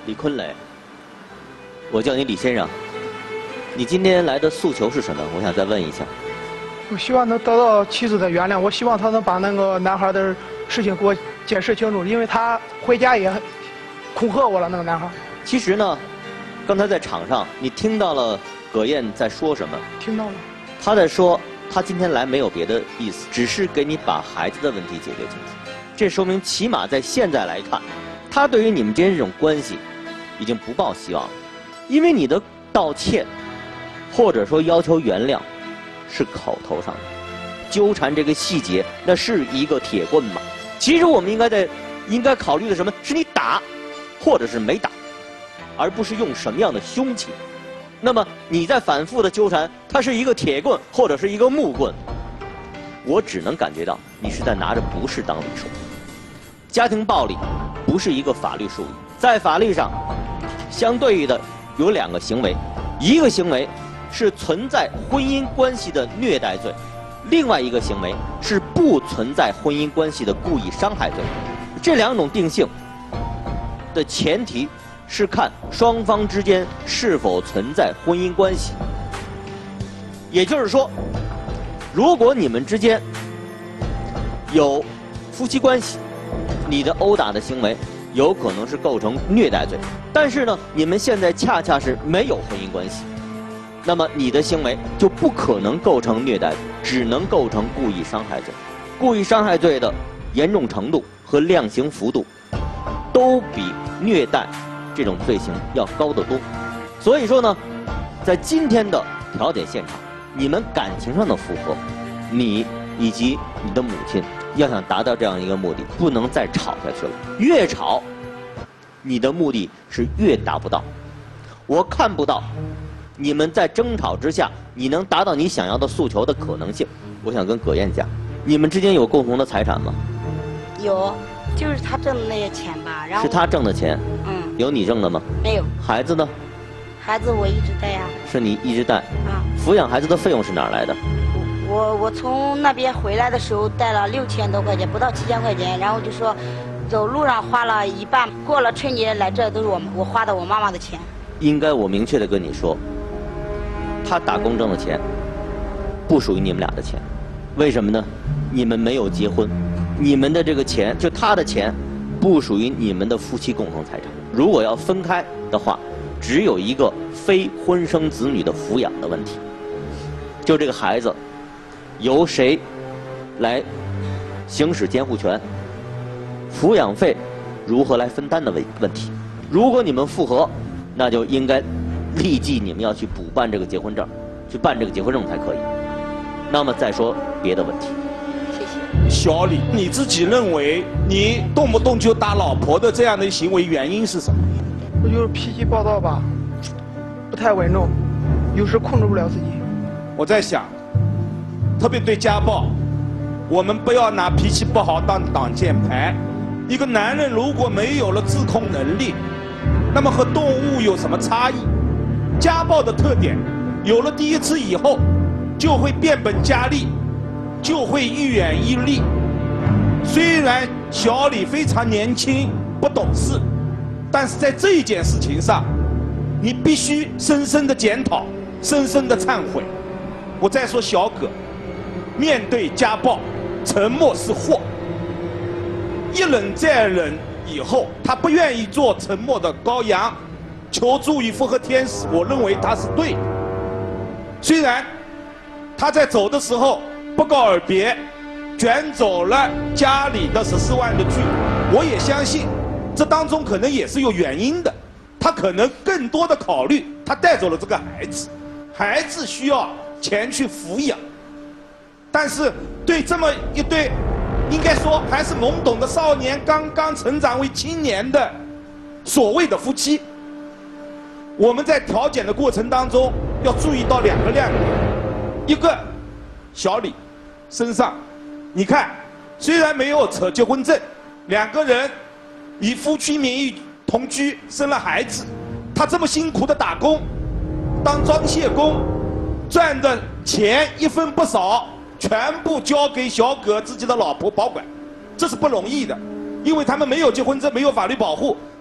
李坤磊，我叫你李先生。你今天来的诉求是什么？我想再问一下。 我希望能得到妻子的原谅，我希望他能把那个男孩的事情给我解释清楚，因为他回家也恐吓我了。那个男孩。 其实呢，刚才在场上你听到了葛燕在说什么？ 听到了。 他在说他今天来没有别的意思，只是给你把孩子的问题解决清楚。这说明起码在现在来看，他对于你们之间这种关系已经不抱希望了，因为你的道歉或者说要求原谅是口头上的，纠缠这个细节那是一个铁棍吗？其实我们应该在应该考虑的什么是你打或者是没打，而不是用什么样的凶器。那么你在反复的纠缠，它是一个铁棍或者是一个木棍，我只能感觉到你是在拿着不适当利手。家庭暴力不是一个法律术语，在法律上相对于的有两个行为，一个行为是存在婚姻关系的虐待罪，另外一个行为是不存在婚姻关系的故意伤害罪。这两种定性的前提是看双方之间是否存在婚姻关系。也就是说，如果你们之间有夫妻关系，你的殴打的行为有可能是构成虐待罪。但是呢，你们现在恰恰是没有婚姻关系，那么你的行为就不可能构成虐待罪，只能构成故意伤害罪。故意伤害罪的严重程度和量刑幅度都比虐待这种罪行要高得多。所以说呢，在今天的调解现场，你们感情上的复合，你以及你的母亲要想达到这样一个目的，不能再吵下去了。越吵，你的目的是越达不到。我看不到你们在争吵之下，你能达到你想要的诉求的可能性。我想跟葛燕讲，你们之间有共同的财产吗？ 有，就是他挣的那些钱吧。然后是他挣的钱。 嗯。 有你挣的吗？ 没有。 孩子呢？ 孩子我一直带呀。 是你一直带。 啊。 抚养孩子的费用是哪儿来的？ 我我从那边回来的时候带了六千多块钱，不到七千块钱，然后就说走路上花了一半，过了春节来这都是我我花的我妈妈的钱。 应该我明确的跟你说，他打工挣的钱不属于你们俩的钱。为什么呢？你们没有结婚，你们的这个钱就他的钱不属于你们的夫妻共同财产。如果要分开的话，只有一个非婚生子女的抚养的问题，就这个孩子由谁来行使监护权，抚养费如何来分担的问问题。如果你们复合，那就应该立即你们要去补办这个结婚证，去办这个结婚证才可以。那么再说别的问题。 谢谢。 小李，你自己认为你动不动就打老婆的这样的行为原因是什么？ 我就是脾气暴躁吧，不太稳重，有时控制不了自己。 我在想，特别对家暴，我们不要拿脾气不好当挡箭牌。一个男人如果没有了自控能力，那么和动物有什么差异？家暴的特点，有了第一次以后，就会变本加厉，就会愈演愈烈。虽然小李非常年轻，不懂事，但是在这一件事情上，你必须深深的检讨，深深的忏悔。我再说小葛，面对家暴，沉默是祸。一忍再忍以后，他不愿意做沉默的羔羊，求助于复合天使，我认为他是对的。虽然他在走的时候不告而别，卷走了家里的十四万的巨款，我也相信这当中可能也是有原因的。他可能更多的考虑，他带走了这个孩子，孩子需要钱去抚养，但是对这么一对应该说还是懵懂的少年，刚刚成长为青年的所谓的夫妻，我们在调解的过程当中要注意到两个亮点。一个，小李身上，你看，虽然没有扯结婚证，两个人以夫妻名义同居，生了孩子，他这么辛苦的打工，当装卸工，赚的钱一分不少，全部交给小葛自己的老婆保管，这是不容易的，因为他们没有结婚证，没有法律保护，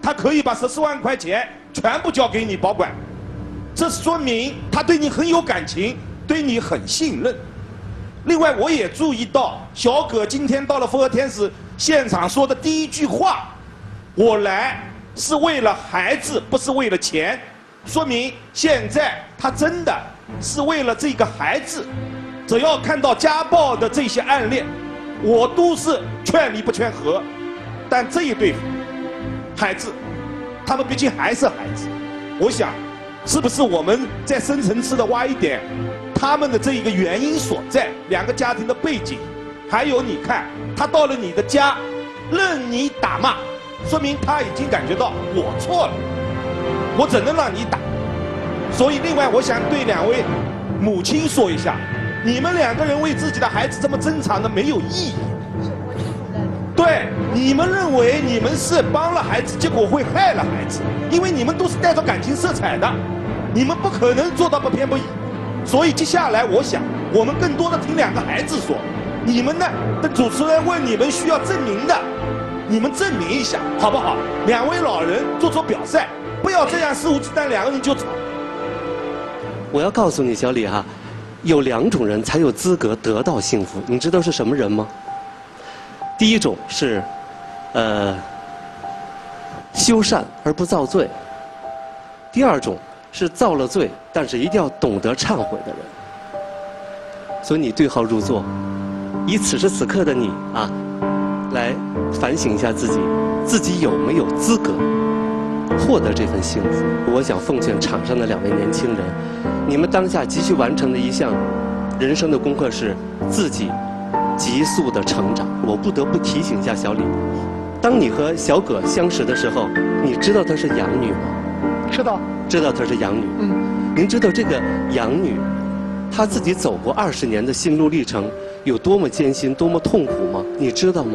他可以把十四万块钱全部交给你保管，这说明他对你很有感情，对你很信任。另外，我也注意到小葛今天到了复合天使现场说的第一句话：“我来是为了孩子，不是为了钱。”说明现在他真的是为了这个孩子。只要看到家暴的这些案例，我都是劝离不劝和。但这一对孩子，他们毕竟还是孩子，我想，是不是我们再深层次的挖一点他们的这一个原因所在，两个家庭的背景，还有你看他到了你的家，任你打骂，说明他已经感觉到我错了，我怎能让你打？所以，另外我想对两位母亲说一下，你们两个人为自己的孩子这么争吵的没有意义。对，你们认为你们是帮了孩子，结果会害了孩子，因为你们都是带着感情色彩的，你们不可能做到不偏不倚。所以接下来，我想我们更多的听两个孩子说，你们呢，的主持人问你们需要证明的，你们证明一下好不好？两位老人做出表率，不要这样肆无忌惮，两个人就吵。 我要告诉你，小李哈，有两种人才有资格得到幸福，你知道是什么人吗？第一种是，呃，修善而不造罪；第二种是造了罪，但是一定要懂得忏悔的人。所以你对号入座，以此时此刻的你啊，来反省一下自己，自己有没有资格获得这份幸福？我想奉劝场上的两位年轻人，你们当下急需完成的一项人生的功课是自己急速的成长。我不得不提醒一下小李，当你和小葛相识的时候，你知道她是养女吗？ 知道。 知道她是养女。 嗯。 您知道这个养女，她自己走过二十年的心路历程有多么艰辛，多么痛苦吗？你知道吗？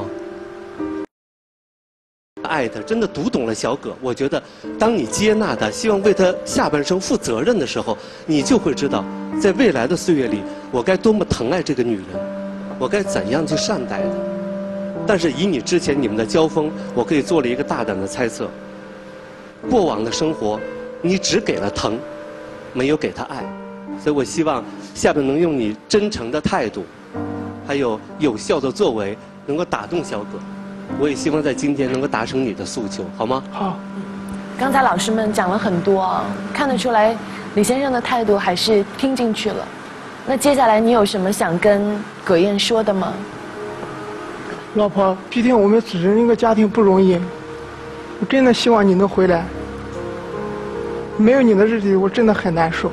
爱他，真的读懂了小葛。我觉得，当你接纳他，希望为他下半生负责任的时候，你就会知道，在未来的岁月里，我该多么疼爱这个女人，我该怎样去善待她。但是以你之前你们的交锋，我可以做了一个大胆的猜测：过往的生活，你只给了疼，没有给他爱。所以我希望下面能用你真诚的态度，还有有效的作为，能够打动小葛。我也希望在今天能够达成你的诉求，好吗？ 好。 刚才老师们讲了很多，看得出来李先生的态度还是听进去了。那接下来你有什么想跟葛燕说的吗？ 老婆，毕竟我们组成一个家庭不容易，我真的希望你能回来。没有你的日子，我真的很难受。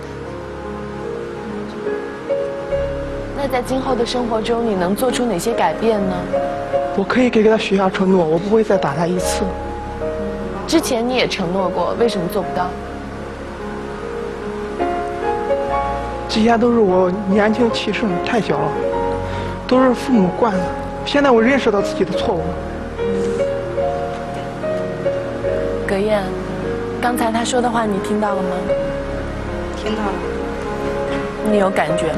那在今后的生活中，你能做出哪些改变呢？ 我可以给他许下承诺，我不会再打他一次。 之前你也承诺过，为什么做不到？ 这些都是我年轻气盛，太小了，都是父母惯的。现在我认识到自己的错误了。 葛燕，刚才他说的话你听到了吗？ 听到了。 你有感觉吗？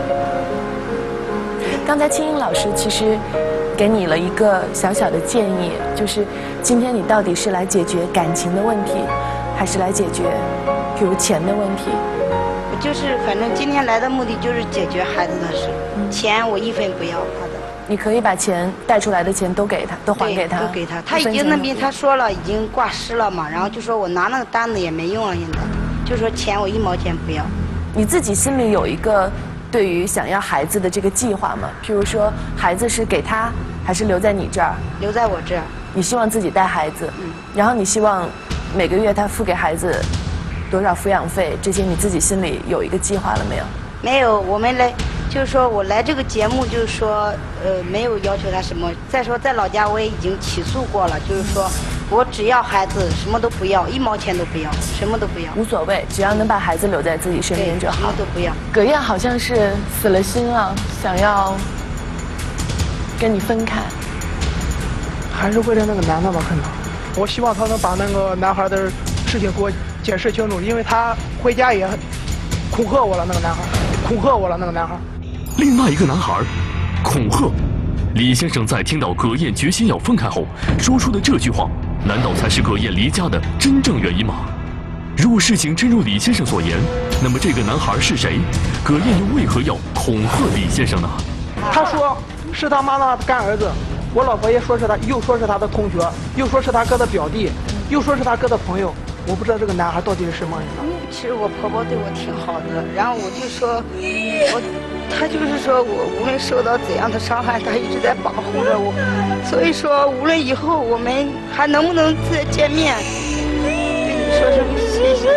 刚才青英老师其实给你了一个小小的建议，就是今天你到底是来解决感情的问题，还是来解决比如钱的问题？ 我就是反正今天来的目的就是解决孩子的事，嗯、钱我一分不要他的。 你可以把钱带出来的钱都给他，都还给他， 都给他。他已经那边他说了已经挂失了嘛，然后就说我拿那个单子也没用了，现在就说钱我一毛钱不要。 你自己心里有一个对于想要孩子的这个计划吗？譬如说，孩子是给他，还是留在你这儿？ 留在我这儿。 你希望自己带孩子，嗯，然后你希望每个月他付给孩子多少抚养费？这些你自己心里有一个计划了没有？ 没有，我们来就是说我来这个节目，就是说呃没有要求他什么。再说在老家我也已经起诉过了，就是说我只要孩子，什么都不要，一毛钱都不要，什么都不要， 无所谓，只要能把孩子留在自己身边就好。 什么都不要。 葛燕好像是死了心了，想要跟你分开。 还是为了那个男的吧，可能。我希望他能把那个男孩的事情给我解释清楚，因为他回家也恐吓我了，那个男孩恐吓我了，那个男孩。 另外一个男孩恐吓李先生，在听到葛燕决心要分开后说出的这句话， 难道才是葛燕离家的真正原因吗？如果事情真如李先生所言，那么这个男孩是谁？葛燕又为何要恐吓李先生呢？ 他说是他妈妈的干儿子，我老婆也说是他，又说是他的同学，又说是他哥的表弟，又说是他哥的朋友。我不知道这个男孩到底是什么人呢？ 其实我婆婆对我挺好的，然后我就说，我，她就是说我无论受到怎样的伤害，她一直在保护着我。所以说，无论以后我们还能不能再见面，对你说声谢谢。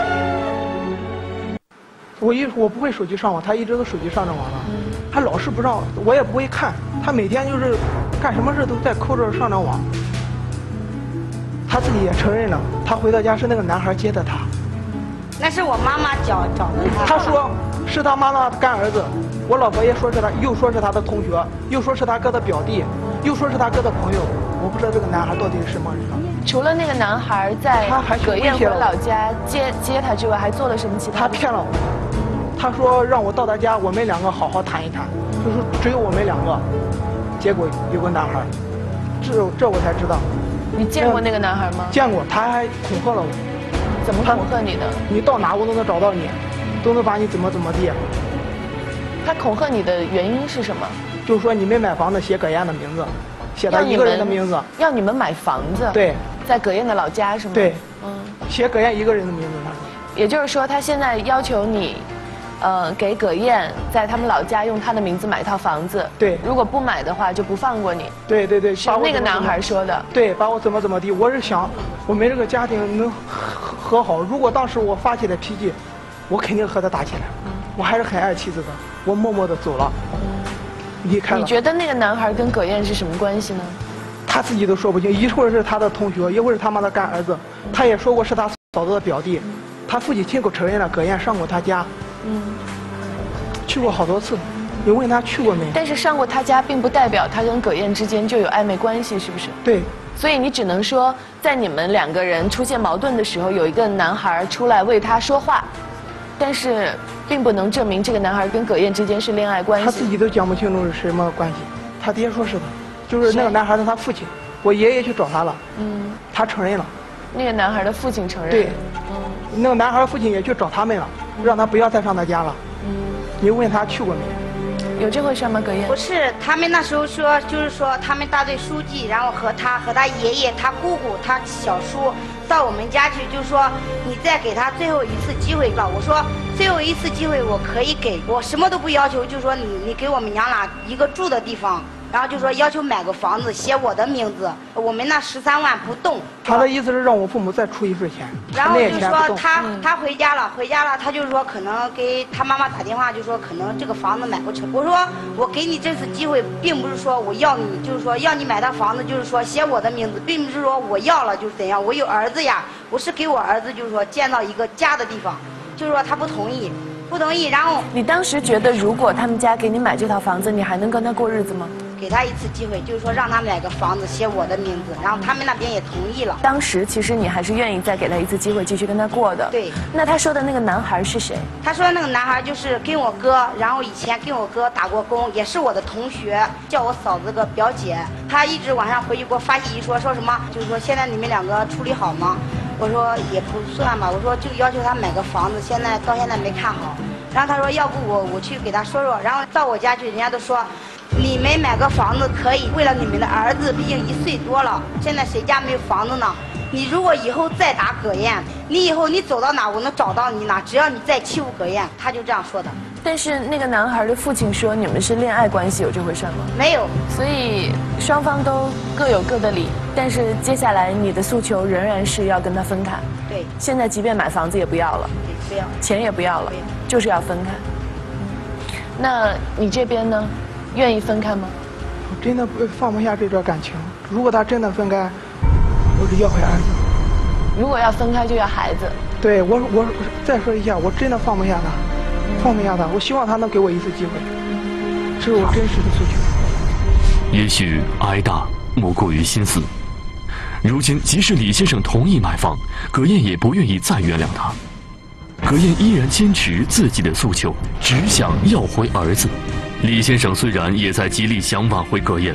我一我不会手机上网，他一直都手机上着网了，他老是不让我也不会看，他每天就是干什么事都在抠着上着网。他自己也承认了，他回到家是那个男孩接的他。 那是我妈妈找找的他。 他说是他妈妈的干儿子，我老婆也说是他，又说是他的同学，又说是他哥的表弟，又说是他哥的朋友。我不知道这个男孩到底是什么人了。 除了那个男孩在葛燕回老家接接他之外，还做了什么其他？ 他骗了我，他说让我到他家，我们两个好好谈一谈，就是只有我们两个。结果有个男孩，这这我才知道。 你见过那个男孩吗？ 见过，他还恐吓了我。 怎么恐吓你的？ 你到哪我都能找到你，都能把你怎么怎么地。 他恐吓你的原因是什么？ 就是说你们买房子写葛燕的名字，写他一个人的名字。 要你们买房子？ 对， 在葛燕的老家是吗？ 对， 嗯， 写葛燕一个人的名字。他说。 也就是说，他现在要求你。呃，给葛燕在他们老家用他的名字买一套房子。 对， 如果不买的话，就不放过你。 对对对， 是那个男孩说的。 对，把我怎么怎么地。我是想，我们这个家庭能和好。如果当时我发起来脾气，我肯定和他打起来。嗯、我还是很爱妻子的，我默默的走了，离开了。 你觉得那个男孩跟葛燕是什么关系呢？ 他自己都说不清，一会儿是他的同学，一会儿是他妈的干儿子。他也说过是他嫂子的表弟，他父亲亲口承认了，葛燕上过他家。嗯，去过好多次，你问他去过没？ 但是上过他家，并不代表他跟葛燕之间就有暧昧关系，是不是？ 对。 所以你只能说，在你们两个人出现矛盾的时候，有一个男孩出来为他说话，但是并不能证明这个男孩跟葛燕之间是恋爱关系。 他自己都讲不清楚是什么关系，他爹说是的，就是那个男孩的他父亲，我爷爷去找他了，嗯，他承认了。 那个男孩的父亲承认。 对，嗯，那个男孩的父亲也去找他们了。让他不要再上他家了。嗯，你问他去过没？ 有这回事吗？葛燕？ 不是，他们那时候说，就是说他们大队书记，然后和他和他爷爷、他姑姑、他小叔到我们家去，就说你再给他最后一次机会吧。我说最后一次机会我可以给，我什么都不要求，就说你你给我们娘俩一个住的地方。然后就说要求买个房子，写我的名字，我们那十三万不动。 他的意思是让我父母再出一份钱。 然后就说他他回家了，回家了，他就是说可能给他妈妈打电话，就说可能这个房子买不成。我说我给你这次机会，并不是说我要你，就是说要你买套房子，就是说写我的名字，并不是说我要了就是怎样。我有儿子呀，我是给我儿子就是说建造一个家的地方，就是说他不同意。不同意，然后你当时觉得，如果他们家给你买这套房子，你还能跟他过日子吗？ 给他一次机会，就是说让他买个房子，写我的名字，然后他们那边也同意了。 当时其实你还是愿意再给他一次机会，继续跟他过的。 对。 那他说的那个男孩是谁？ 他说那个男孩就是跟我哥，然后以前跟我哥打过工，也是我的同学，叫我嫂子个表姐。他一直晚上回去给我发信息说说什么，就是说现在你们两个处理好吗？我说也不算吧，我说就要求他买个房子，现在到现在没看好。然后他说要不我我去给他说说，然后到我家去，人家都说你们买个房子可以，为了你们的儿子，毕竟一岁多了，现在谁家没有房子呢？你如果以后再打葛燕，你以后你走到哪我能找到你哪？只要你再欺负葛燕，他就这样说的。 但是那个男孩的父亲说你们是恋爱关系，有这回事吗？ 没有。 所以双方都各有各的理，但是接下来你的诉求仍然是要跟他分开。 对。 现在即便买房子也不要了， 对，不要， 钱也不要了，就是要分开。那你这边呢？愿意分开吗？ 我真的不放不下这段感情。如果他真的分开，我就要回儿子。 如果要分开，就要孩子。 对我，我再说一下，我真的放不下他，放不下他。我希望他能给我一次机会，这是我真实的诉求。 也许挨打莫过于心死。如今，即使李先生同意买房，葛燕也不愿意再原谅他。葛燕依然坚持自己的诉求，只想要回儿子。李先生虽然也在极力想挽回葛燕，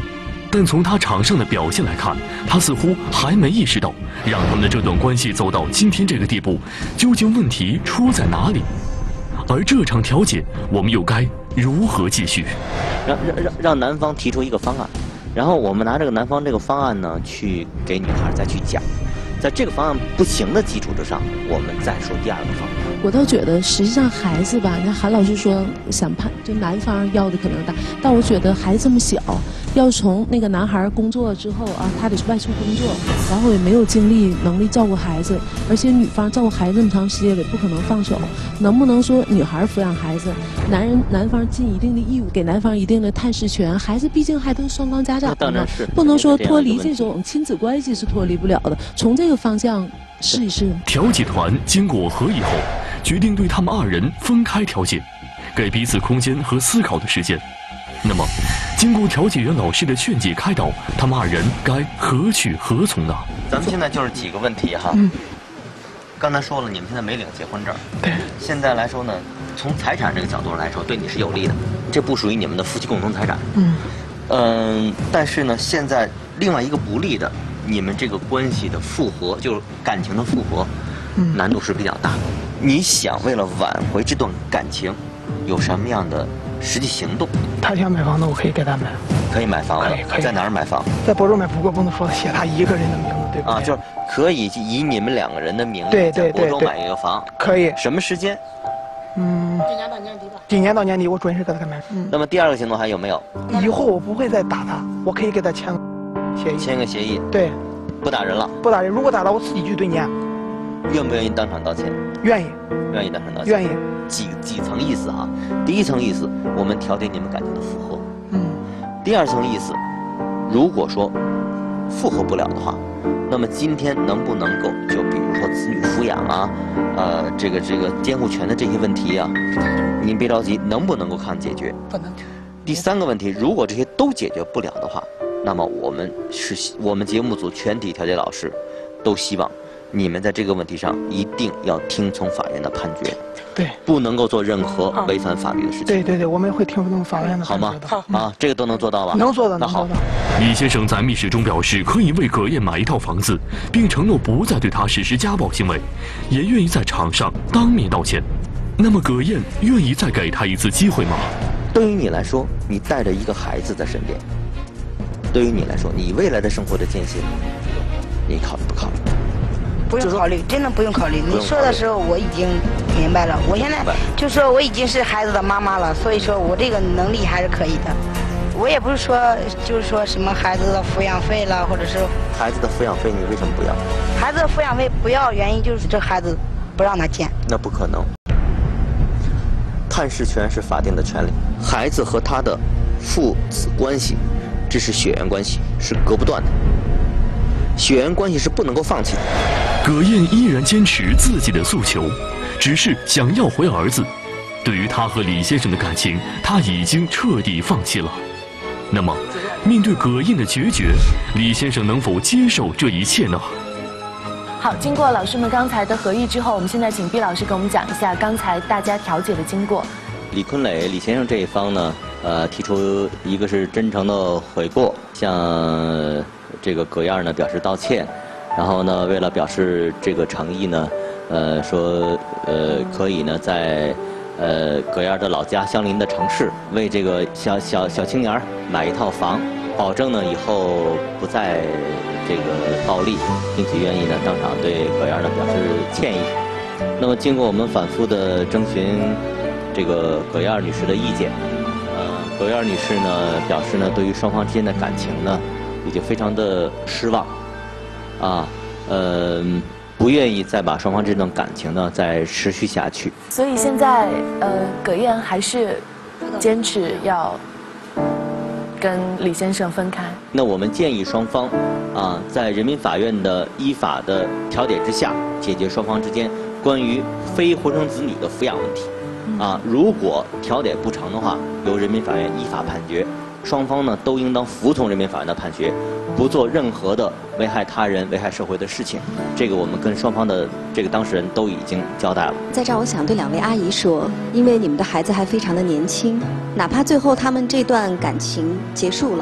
但从他场上的表现来看，他似乎还没意识到，让他们的这段关系走到今天这个地步，究竟问题出在哪里？而这场调解，我们又该如何继续？ 让让让让男方提出一个方案，然后我们拿这个男方这个方案呢，去给女孩再去讲，在这个方案不行的基础之上，我们再说第二个方案。 我倒觉得，实际上孩子吧，你看韩老师说想判，就男方要的可能大，但我觉得孩子这么小，要从那个男孩工作之后啊，他得外出工作，然后也没有精力能力照顾孩子，而且女方照顾孩子这么长时间也不可能放手，能不能说女孩抚养孩子，男人男方尽一定的义务，给男方一定的探视权，孩子毕竟还都双方家长当然是不能说脱离这种亲子关系是脱离不了的，从这个方向试一试。 调解团经过合议后，决定对他们二人分开调解，给彼此空间和思考的时间。那么，经过调解员老师的劝解开导，他们二人该何去何从呢？ 咱们现在就是几个问题哈。 嗯。 刚才说了，你们现在没领结婚证。 对。 现在来说呢，从财产这个角度上来说，对你是有利的，这不属于你们的夫妻共同财产。 嗯。 嗯，但是呢，现在另外一个不利的，你们这个关系的复合，就是感情的复合， 嗯， 难度是比较大的。你想为了挽回这段感情，有什么样的实际行动？ 他想买房子，我可以给他买。 可以买房子， 可以在哪儿买房？ 在博州买，不过不能说写他一个人的名字，对吧？ 啊，就是可以以你们两个人的名义对对在博州买一个房， 可以。 什么时间？ 嗯， 今年到年底吧。 今年到年底，我准时给他买。嗯。 那么第二个行动还有没有？ 以后我不会再打他，我可以给他签个协议。 签个协议。 对。 不打人了。 不打人，如果打了，我自己去对撵。 愿不愿意当场道歉？ 愿意。 愿意当场道歉。 愿意。 几几层意思哈？第一层意思，我们调解你们感情的复合。 嗯。 第二层意思，如果说复合不了的话，那么今天能不能够就比如说子女抚养啊，呃，这个这个监护权的这些问题啊，您别着急，能不能够看解决？ 不能。 第三个问题，如果这些都解决不了的话，那么我们是我们节目组全体调解老师都希望你们在这个问题上一定要听从法院的判决。 对， 不能够做任何违反法律的事情。 对对对，我们会听从法院的判决的。 好吗？好啊，这个都能做到吧？ 能做到， 那好。 李先生在密室中表示可以为葛燕买一套房子，并承诺不再对她实施家暴行为，也愿意在场上当面道歉。那么葛燕愿意再给他一次机会吗？ 对于你来说，你带着一个孩子在身边，对于你来说，你未来的生活的艰辛，你考虑不考虑？ 不用考虑，真的不用考虑。你说的时候我已经明白了，我现在就说我已经是孩子的妈妈了，所以说我这个能力还是可以的。我也不是说就是说什么孩子的抚养费了，或者是孩子的抚养费，你为什么不要？ 孩子的抚养费不要，原因就是这孩子不让他见。 那不可能，探视权是法定的权利，孩子和他的父子关系，这是血缘关系，是隔不断的。血缘关系是不能够放弃的。 葛燕依然坚持自己的诉求，只是想要回儿子。对于他和李先生的感情，他已经彻底放弃了。那么，面对葛燕的决绝，李先生能否接受这一切呢？ 好，经过老师们刚才的合议之后，我们现在请毕老师给我们讲一下刚才大家调解的经过。 李坤磊李先生这一方呢，呃，提出一个是真诚的悔过，向这个葛燕呢表示道歉，然后呢，为了表示这个诚意呢，呃，说呃可以呢在呃葛燕的老家相邻的城市为这个小小小青年买一套房，保证呢以后不再这个暴力，并且愿意呢当场对葛燕呢表示歉意。那么经过我们反复的征询这个葛燕女士的意见，呃，葛燕女士呢表示呢对于双方之间的感情呢已经非常的失望，啊，呃，不愿意再把双方这段感情呢再持续下去。 所以现在呃，葛燕还是坚持要跟李先生分开。 那我们建议双方啊，在人民法院的依法的调解之下，解决双方之间关于非婚生子女的抚养问题。啊，如果调解不成的话，由人民法院依法判决，双方呢都应当服从人民法院的判决，不做任何的危害他人、危害社会的事情。这个我们跟双方的这个当事人都已经交代了。 在这儿，我想对两位阿姨说，因为你们的孩子还非常的年轻，哪怕最后他们这段感情结束了，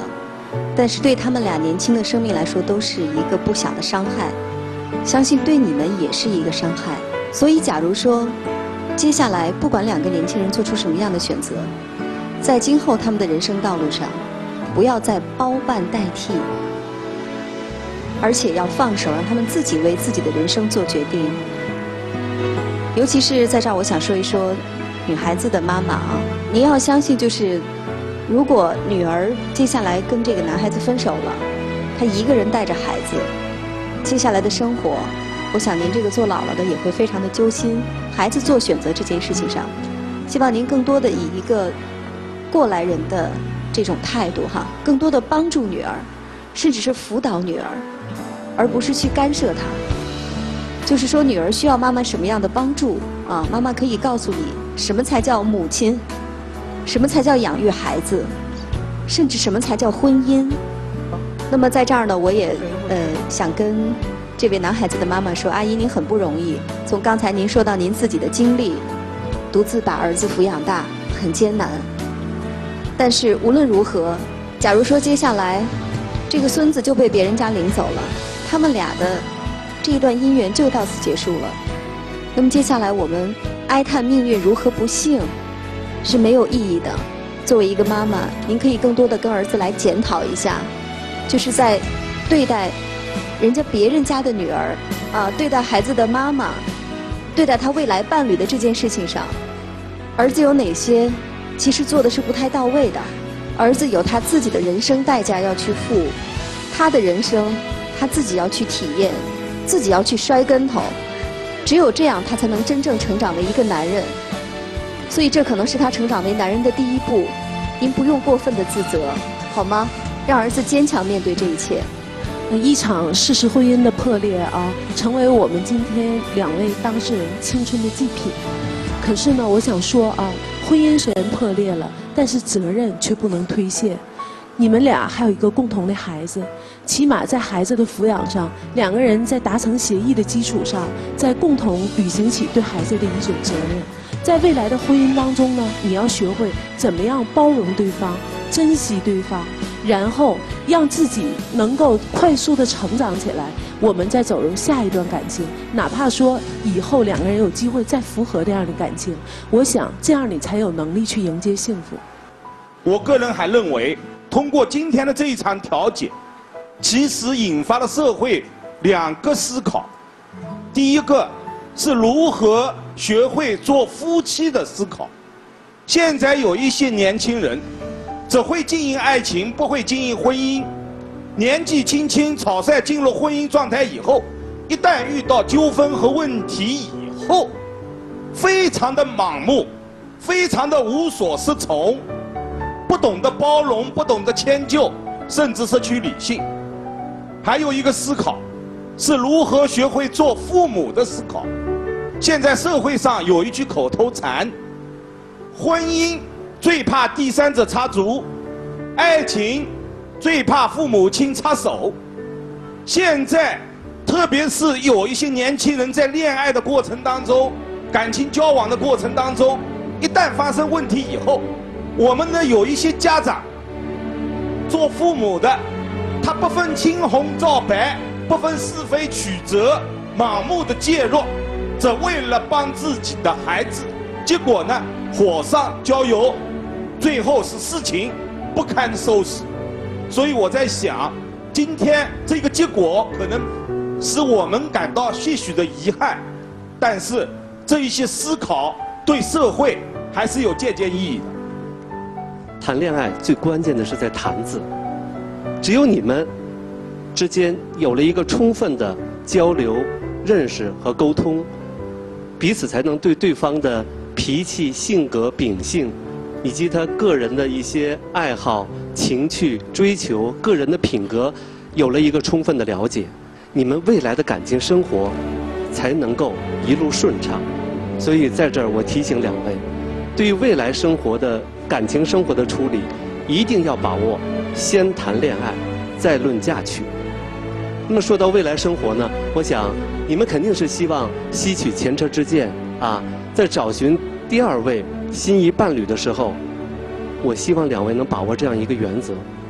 但是对他们俩年轻的生命来说，都是一个不小的伤害。相信对你们也是一个伤害。所以，假如说接下来不管两个年轻人做出什么样的选择，在今后他们的人生道路上，不要再包办代替，而且要放手，让他们自己为自己的人生做决定。尤其是在这儿，我想说一说女孩子的妈妈啊，你要相信，就是如果女儿接下来跟这个男孩子分手了，她一个人带着孩子，接下来的生活，我想您这个做姥姥的也会非常的揪心。孩子做选择这件事情上，希望您更多的以一个过来人的这种态度哈，更多的帮助女儿，甚至是辅导女儿，而不是去干涉她。就是说，女儿需要妈妈什么样的帮助啊？妈妈可以告诉你，什么才叫母亲，什么才叫养育孩子，甚至什么才叫婚姻。那么在这儿呢，我也呃想跟这位男孩子的妈妈说，阿姨您很不容易。从刚才您说到您自己的经历，独自把儿子抚养大很艰难。但是无论如何，假如说接下来这个孙子就被别人家领走了，他们俩的这一段姻缘就到此结束了。那么接下来我们哀叹命运如何不幸，是没有意义的。作为一个妈妈，您可以更多的跟儿子来检讨一下，就是在对待人家别人家的女儿啊，对待孩子的妈妈，对待他未来伴侣的这件事情上，儿子有哪些其实做的是不太到位的。儿子有他自己的人生代价要去付，他的人生他自己要去体验，自己要去摔跟头，只有这样他才能真正成长为一个男人。所以这可能是他成长为男人的第一步，您不用过分的自责，好吗？让儿子坚强面对这一切。 一场事实婚姻的破裂啊，成为我们今天两位当事人青春的祭品。可是呢，我想说啊，婚姻虽然破裂了，但是责任却不能推卸。你们俩还有一个共同的孩子，起码在孩子的抚养上，两个人在达成协议的基础上，在共同履行起对孩子的一种责任。在未来的婚姻当中呢，你要学会怎么样包容对方，珍惜对方，然后让自己能够快速的成长起来，我们再走入下一段感情。哪怕说以后两个人有机会再复合这样的感情，我想这样你才有能力去迎接幸福。 我个人还认为，通过今天的这一场调解，其实引发了社会两个思考。第一个是如何学会做夫妻的思考。现在有一些年轻人只会经营爱情，不会经营婚姻。年纪轻轻草率进入婚姻状态以后，一旦遇到纠纷和问题以后，非常的盲目，非常的无所适从，不懂得包容，不懂得迁就，甚至失去理性。还有一个思考是如何学会做父母的思考。现在社会上有一句口头禅，婚姻最怕第三者插足，爱情最怕父母亲插手。现在特别是有一些年轻人在恋爱的过程当中，感情交往的过程当中，一旦发生问题以后，我们呢有一些家长做父母的，他不分青红皂白，不分是非曲折，盲目的介入，只为了帮自己的孩子，结果呢火上浇油，最后是事情不堪收拾。所以我在想，今天这个结果可能使我们感到些许的遗憾，但是这一些思考对社会还是有借鉴意义的。 谈恋爱最关键的是在谈字，只有你们之间有了一个充分的交流、认识和沟通，彼此才能对对方的脾气、性格、秉性，以及他个人的一些爱好、情趣、追求、个人的品格，有了一个充分的了解，你们未来的感情生活才能够一路顺畅。所以在这儿我提醒两位，对于未来生活的感情生活的处理，一定要把握先谈恋爱，再论嫁娶。那么说到未来生活呢，我想你们肯定是希望吸取前车之鉴啊，在找寻第二位心仪伴侣的时候，我希望两位能把握这样一个原则：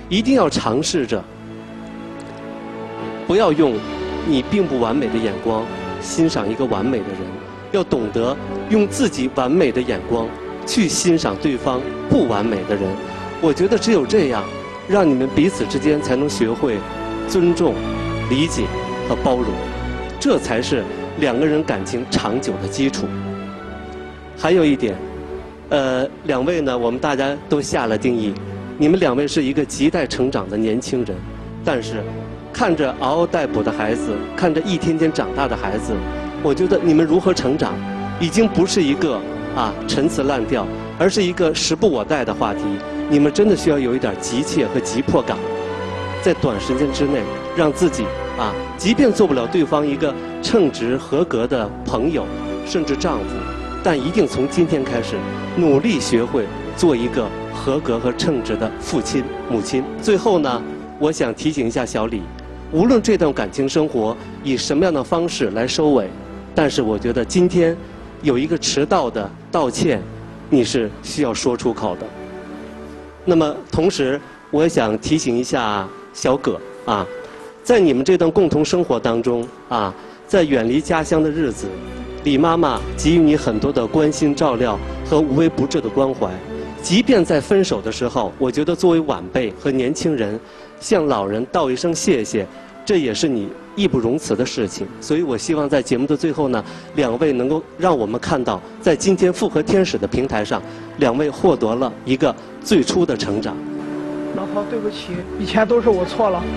一定要尝试着，不要用你并不完美的眼光欣赏一个完美的人，要懂得用自己完美的眼光去欣赏对方不完美的人。我觉得只有这样，让你们彼此之间才能学会尊重、理解和包容，这才是两个人感情长久的基础。还有一点，呃，两位呢，我们大家都下了定义，你们两位是一个亟待成长的年轻人，但是看着嗷嗷待哺的孩子，看着一天天长大的孩子，我觉得你们如何成长，已经不是一个啊陈词滥调，而是一个时不我待的话题。你们真的需要有一点急切和急迫感，在短时间之内，让自己啊，即便做不了对方一个称职合格的朋友，甚至丈夫，但一定从今天开始，努力学会做一个合格和称职的父亲、母亲。最后呢，我想提醒一下小李，无论这段感情生活以什么样的方式来收尾，但是我觉得今天有一个迟到的道歉，你是需要说出口的。那么同时，我也想提醒一下小葛啊，在你们这段共同生活当中啊，在远离家乡的日子，李妈妈给予你很多的关心照料和无微不至的关怀。即便在分手的时候，我觉得作为晚辈和年轻人，向老人道一声谢谢，这也是你义不容辞的事情。所以我希望在节目的最后呢，两位能够让我们看到，在今天复合天使的平台上，两位获得了一个最初的成长。 老婆，对不起，以前都是我错了。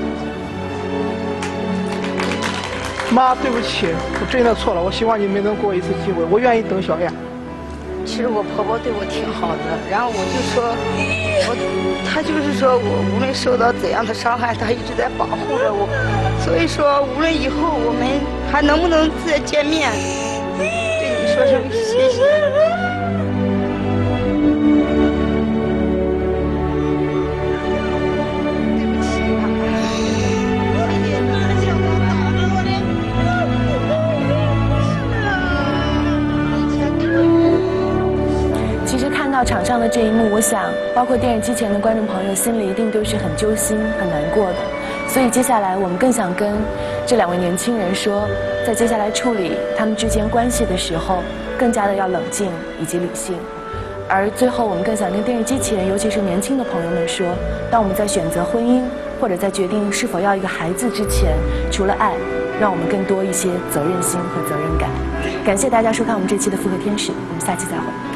妈，对不起，我真的错了。我希望你们能给我一次机会，我愿意等小燕。 其实我婆婆对我挺好的，然后我就说，我她就是说我无论受到怎样的伤害，她一直在保护着我。所以说，无论以后我们还能不能再见面，对你说声谢谢。 到场上的这一幕，我想，包括电视机前的观众朋友，心里一定都是很揪心、很难过的。所以接下来，我们更想跟这两位年轻人说，在接下来处理他们之间关系的时候，更加的要冷静以及理性。而最后，我们更想跟电视机前，尤其是年轻的朋友们说，当我们在选择婚姻或者在决定是否要一个孩子之前，除了爱，让我们更多一些责任心和责任感。感谢大家收看我们这期的复合天使，我们下期再会。